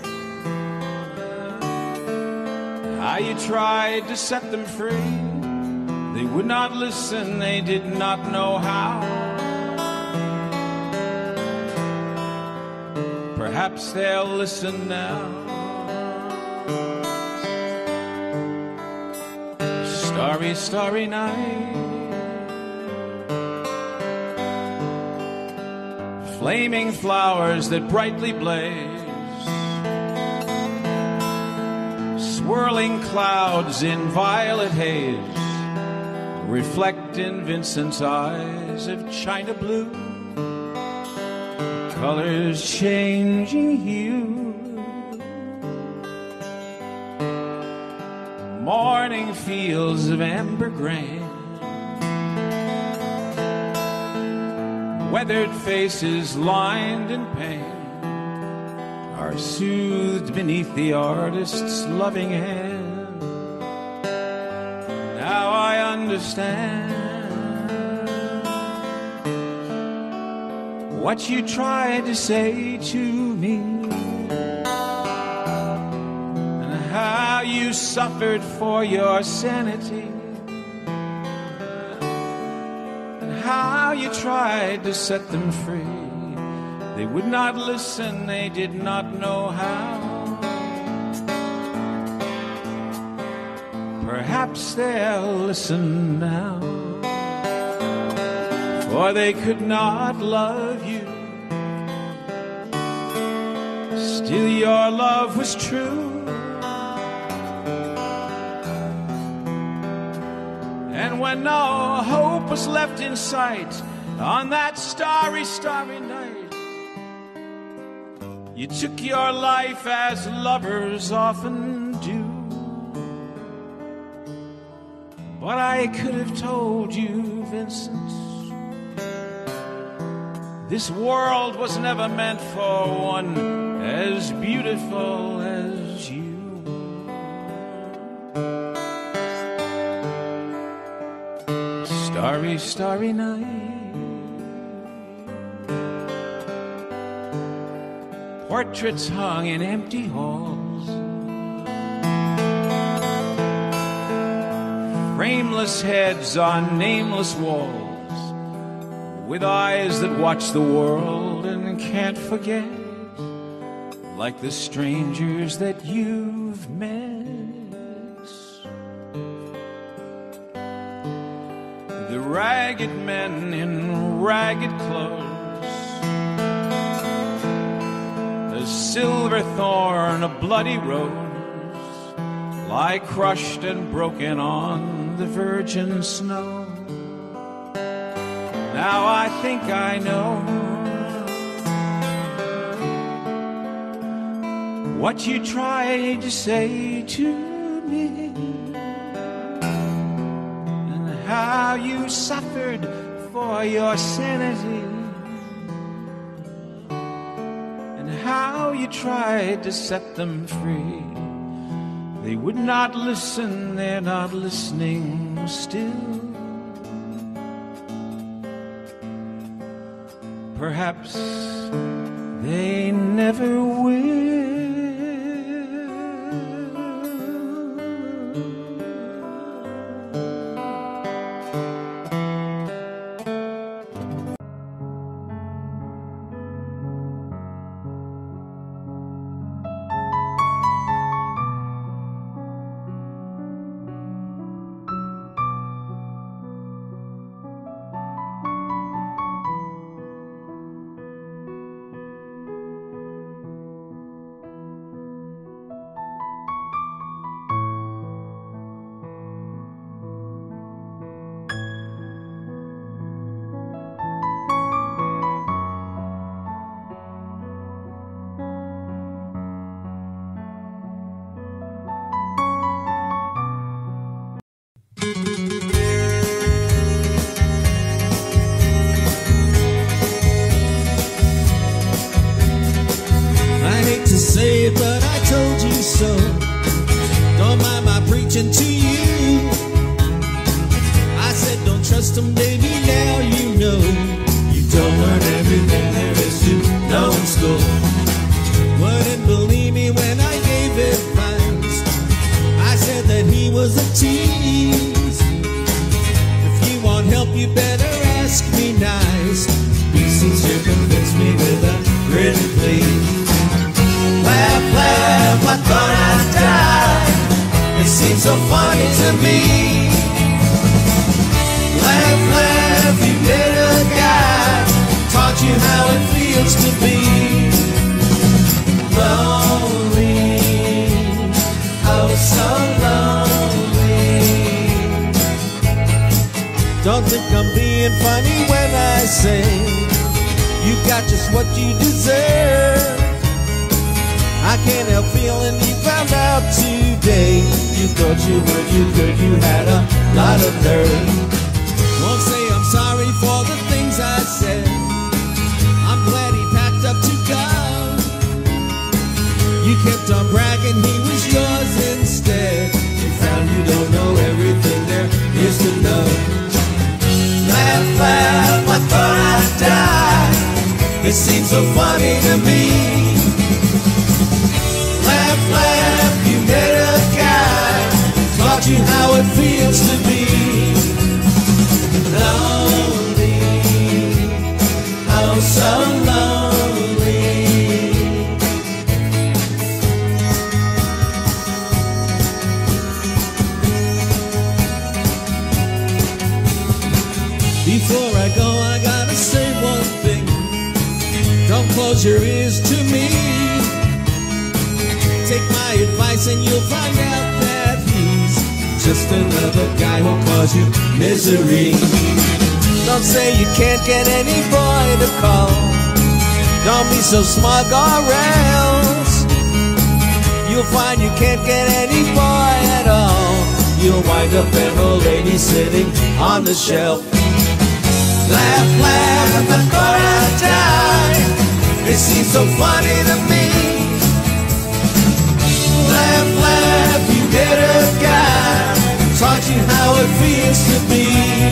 how you tried to set them free. They would not listen, they did not know how. Perhaps they'll listen now. Starry, starry night, flaming flowers that brightly blaze, swirling clouds in violet haze, reflect in Vincent's eyes of china blue, colors changing hue. Morning fields of amber grain, weathered faces lined in pain are soothed beneath the artist's loving hand. Now I understand what you tried to say to me, how you suffered for your sanity, and how you tried to set them free. They would not listen, they did not know how. Perhaps they'll listen now, for they could not love you. Still your love was true, and when no hope was left in sight on that starry, starry night, you took your life as lovers often do. But I could have told you, Vincent, this world was never meant for one as beautiful as you. Starry, starry night, portraits hung in empty halls, frameless heads on nameless walls, with eyes that watch the world and can't forget, like the strangers that you've met. The ragged men in ragged clothes, a silver thorn, a bloody rose, lie crushed and broken on the virgin snow. Now I think I know what you tried to say to me, and how you suffered for your sanity, and how you tried to set them free. They would not listen, they're not listening still. Perhaps they never will. so. Don't mind my preaching to you. I said don't trust them, baby, now you know. You don't learn everything there is to know in school. Wouldn't believe me when I gave advice. I said that he was a tease. If you want help, you better ask me nice. Be sincere, convince me with a written plea. Laugh, laugh, I thought I'd die. It seems so funny to me. Laugh, laugh, you met a guy, taught you how it feels to be lonely, oh so lonely. Don't think I'm being funny when I say you got just what you deserve. I can't help feeling you found out today. You thought you would, you could, you had a lot of nerve. Won't say I'm sorry for the things I said. I'm glad he packed up to go. You kept on bragging he was yours instead. You found you don't know everything there is to know. Laugh, laugh, I thought I'd die. It seems so funny to me. Laugh, laugh, you met a guy, taught you how it feels to be lonely, oh so lonely. Before I go, I gotta say one thing. Don't close your ears to me. Take my advice and you'll find out that he's just another guy who'll cause you misery. Don't say you can't get any boy to call. Don't be so smug or else you'll find you can't get any boy at all. You'll wind up an old lady sitting on the shelf. Laugh, laugh, I thought I'd die. It seems so funny to me. Laugh, laugh, you met a guy, taught you how it feels to be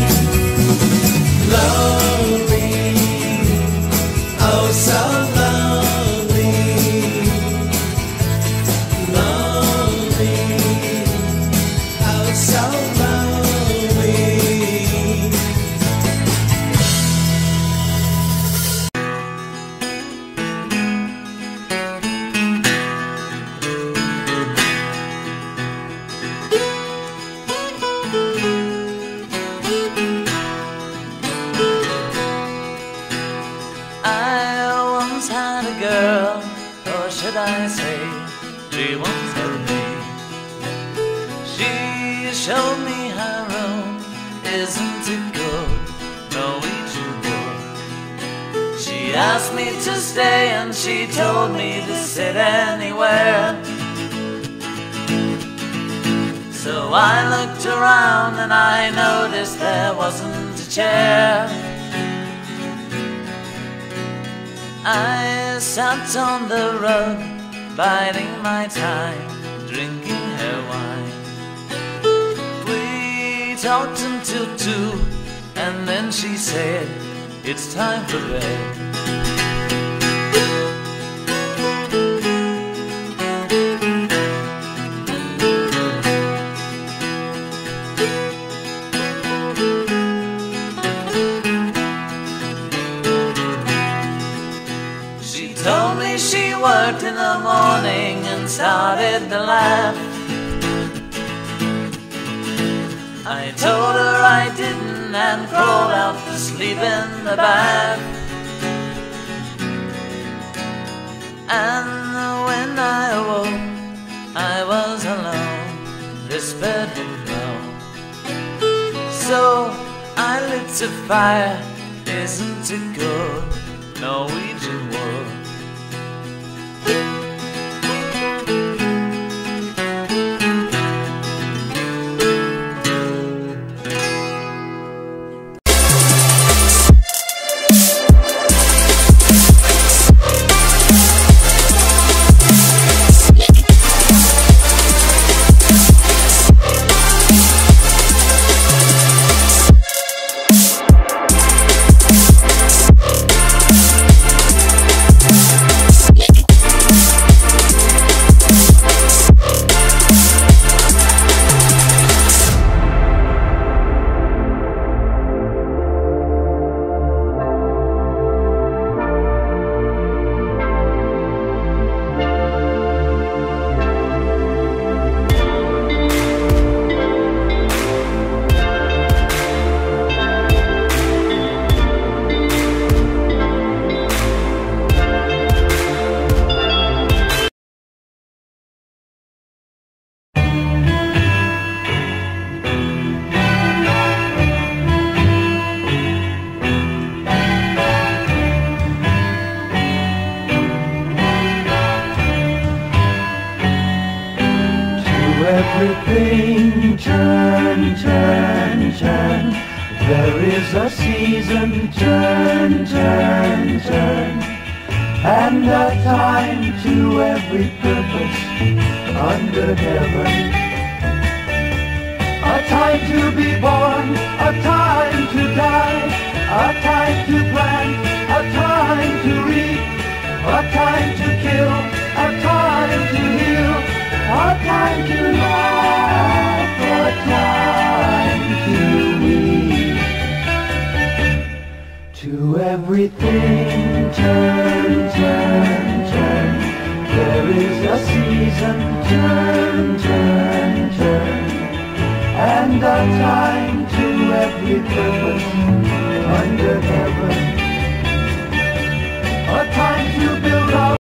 lonely, oh so lonely, lonely, oh so lonely. I say, she once had me. She showed me her room, isn't it good? Norwegian wood. She asked me to stay and she told me to sit anywhere. So I looked around and I noticed there wasn't a chair. I sat on the rug, biding my time, drinking her wine. We talked until two, and then she said, it's time for bed. She worked in the morning and started to laugh. I told her I didn't and crawled out to sleep in the bath. And when I awoke, I was alone, this bed had grown. So I lit a fire, isn't it good, Norwegian wood. everything turn, turn, turn. There is a season, turn, turn, turn, and a time to every purpose under heaven. A time to be born, a time to die, a time to plant, a time to reap, a time to kill, a time to heal, a time to laugh, a time to weep. To everything turn, turn, turn. There is a season, turn, turn, turn, and a time to every purpose under heaven. A time to build up.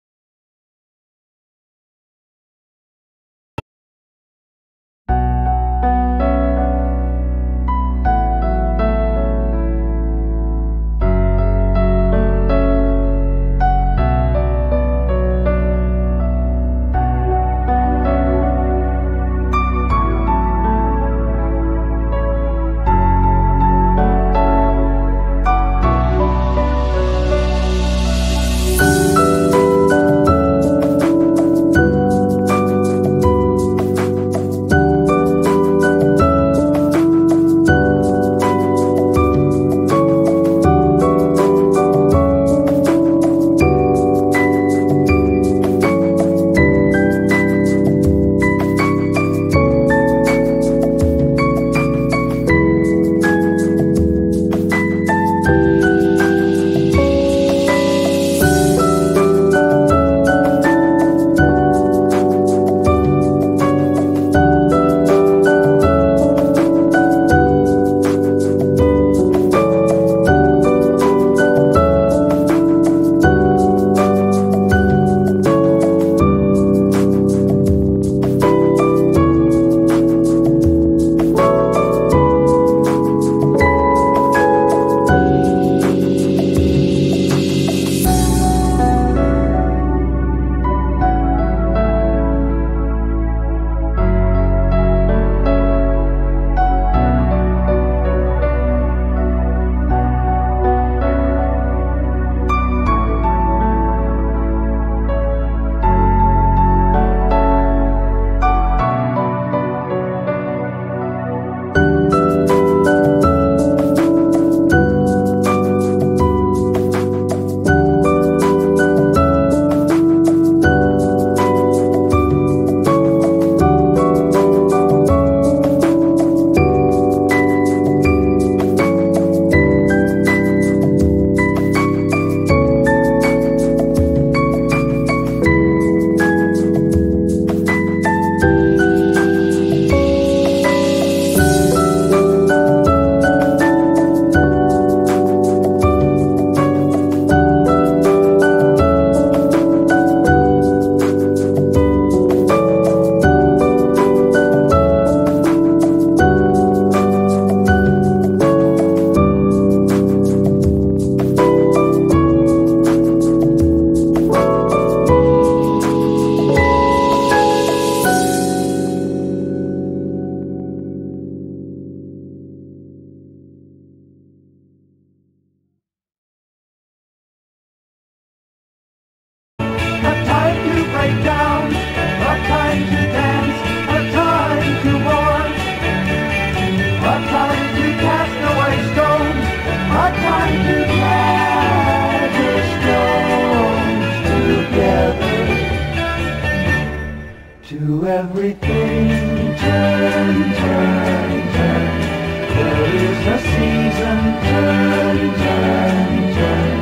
To everything turn, turn, turn. There is a season, turn, turn, turn,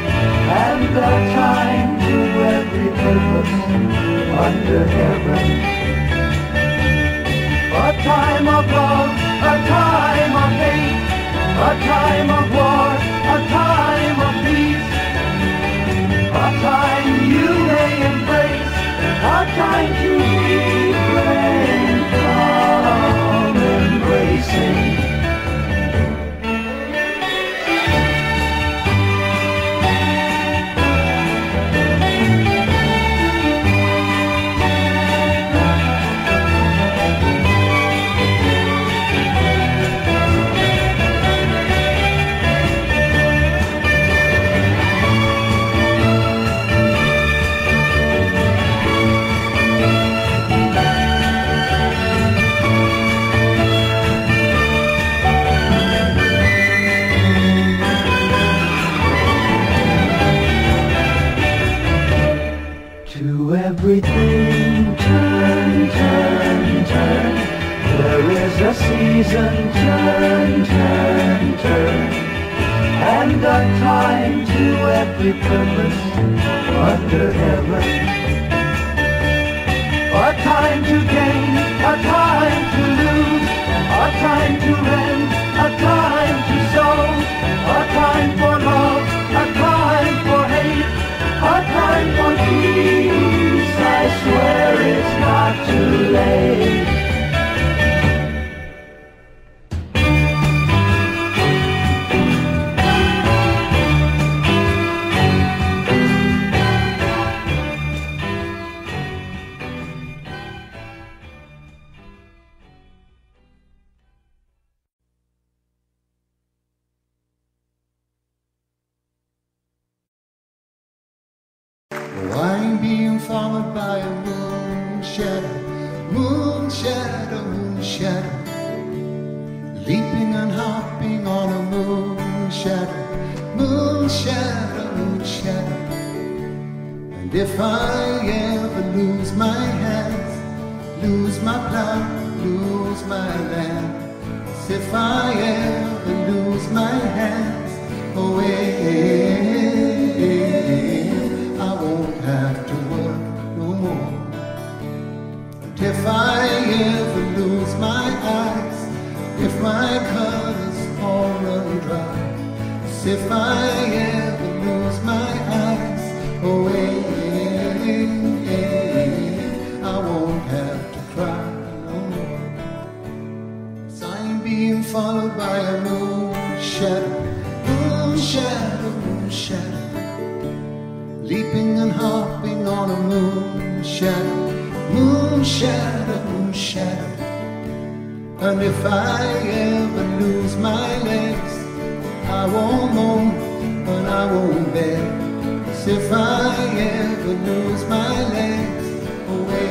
and a time to every purpose under heaven. A time of love, a time of hate, a time of war, a time of peace, a time you may embrace, a time to refrain from embracing. everything. Turn, turn, turn. There is a season. Turn, turn, turn. And a time to every purpose under heaven. A time to gain, a time to lose, a time to rend, a time to sow, a time for love, a time for hate, a time for peace. I swear it's not too late. I'm being followed by a moon shadow, moon shadow, moon shadow, leaping and hopping on a moon shadow, moon shadow, moon shadow. And if I ever lose my hands, lose my plow, lose my land, if I ever lose my hands, away, I won't have to work no more. And if I ever lose my eyes, if my colors all run dry, if I ever lose my eyes, away, I won't have to cry no more. 'Cause I'm being followed by a moon shadow, moon shadow, moon shadow, leaping and hopping on a moon shadow, moon shadow, moon shadow. And if I ever lose my legs, I won't moan and I won't beg. 'Cause if I ever lose my legs, away,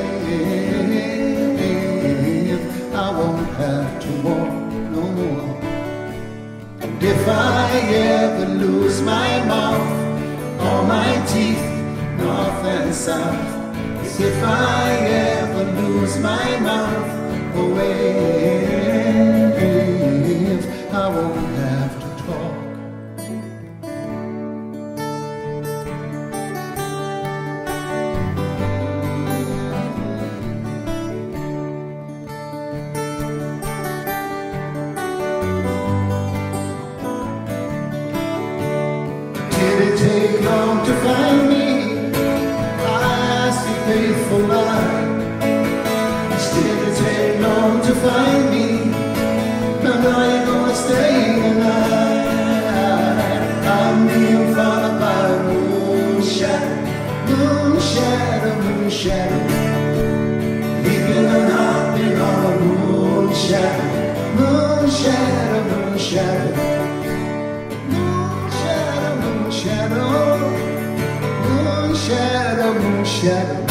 I won't have to walk no more. And if I ever lose my mouth, all my teeth, north and south, as if I ever lose my mouth, away, I won't have to talk. Did it take long to find me? I asked a faithful lie. Did it take long to find me? And are you gonna stay alive? I'm being followed by a moon shadow, moon shadow, moon shadow, leaping and hopping on a moon shadow, moon shadow, moon shadow. Shadow, moon shadow, moon shadow.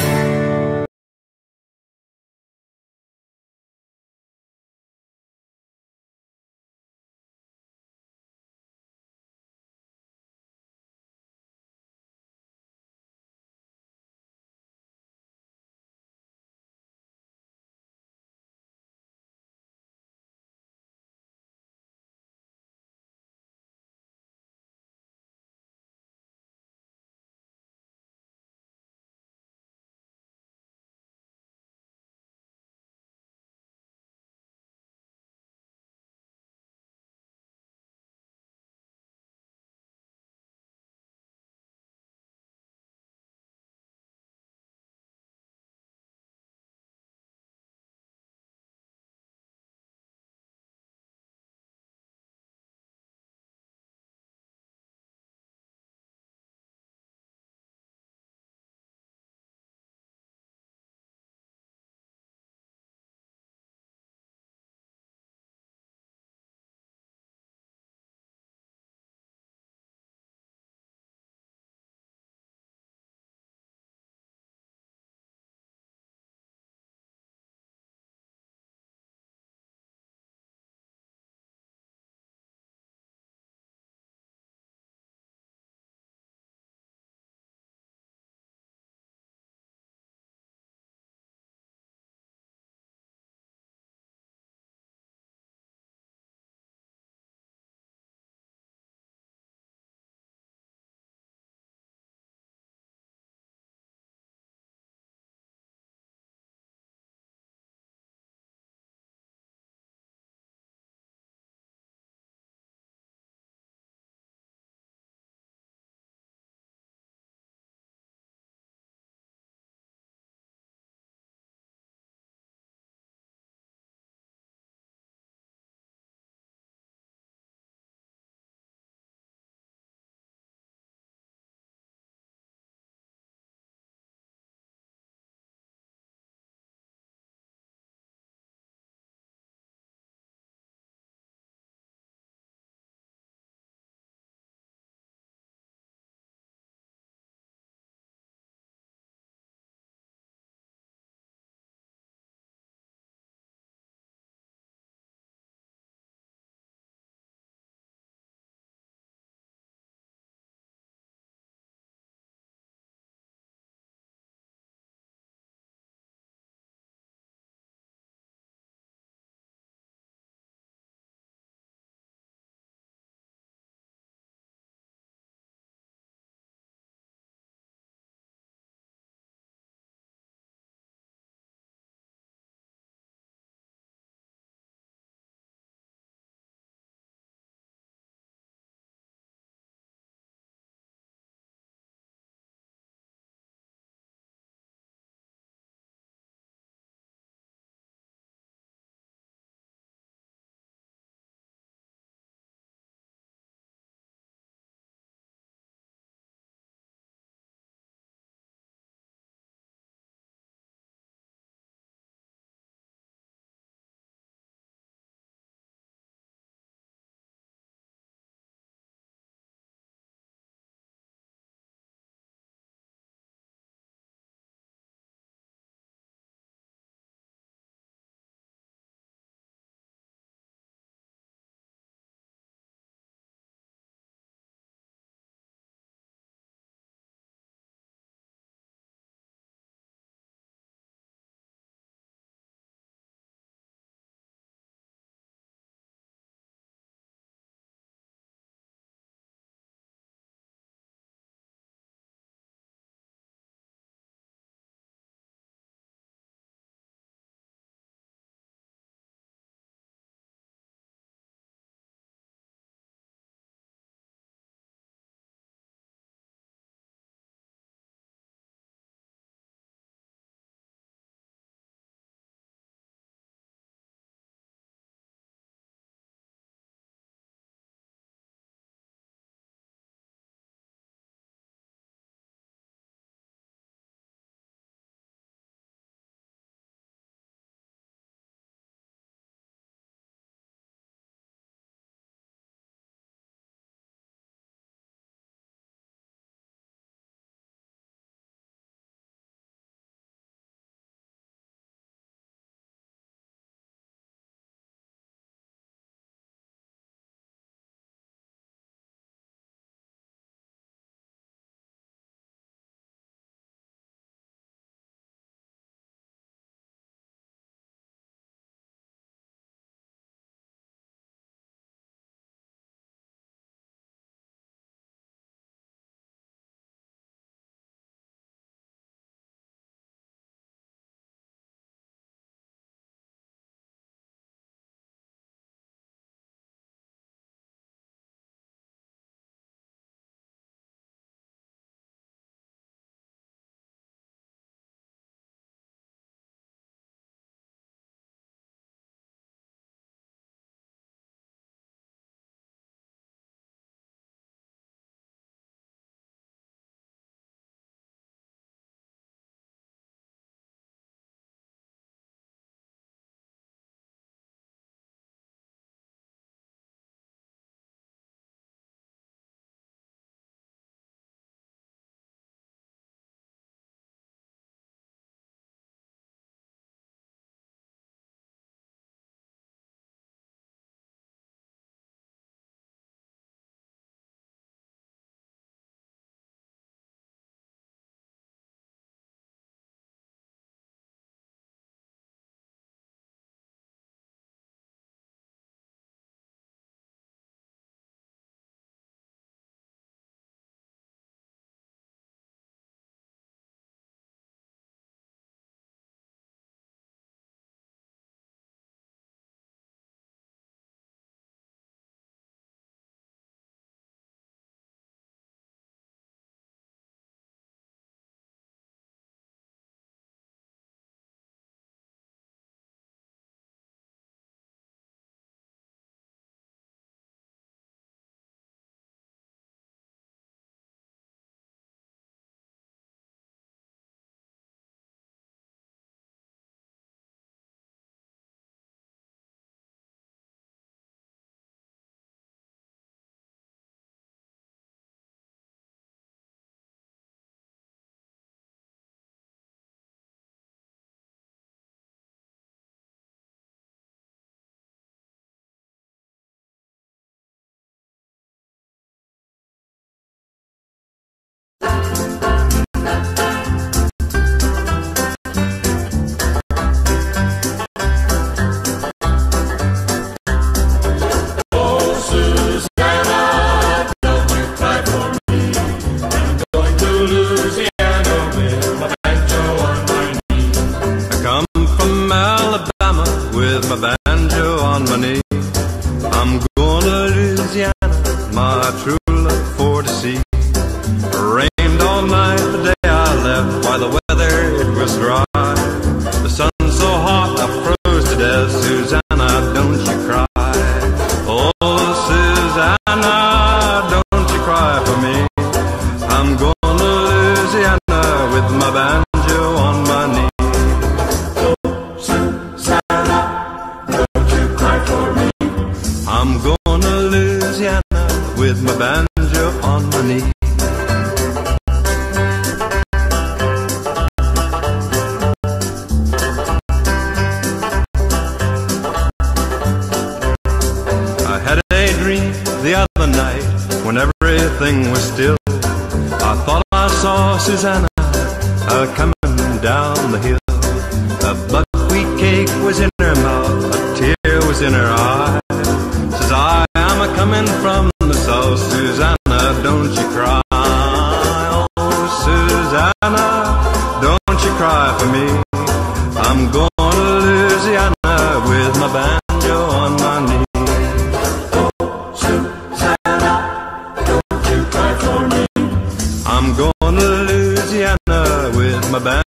my true love for to see. Rained all night the day I left, while the weather it was dry. The sun so hot I froze to death. Susanna, don't you cry. Oh, Susanna, don't you cry for me. I'm going to Louisiana with my banjo on my knee. Oh, Susanna, don't you cry for me. I'm going to Louisiana with my banjo on my knee. I had a dream the other night when everything was still. I thought I saw Susanna uh, coming down the hill. A buckwheat cake was in her mouth, a tear was in her eye. Says, I am a coming from the south, Susanna, don't you cry. Oh, Susanna, don't you cry for me. I'm going to Louisiana with my banjo on my knee. Oh, Susanna, don't you cry for me. I'm going to Louisiana with my banjo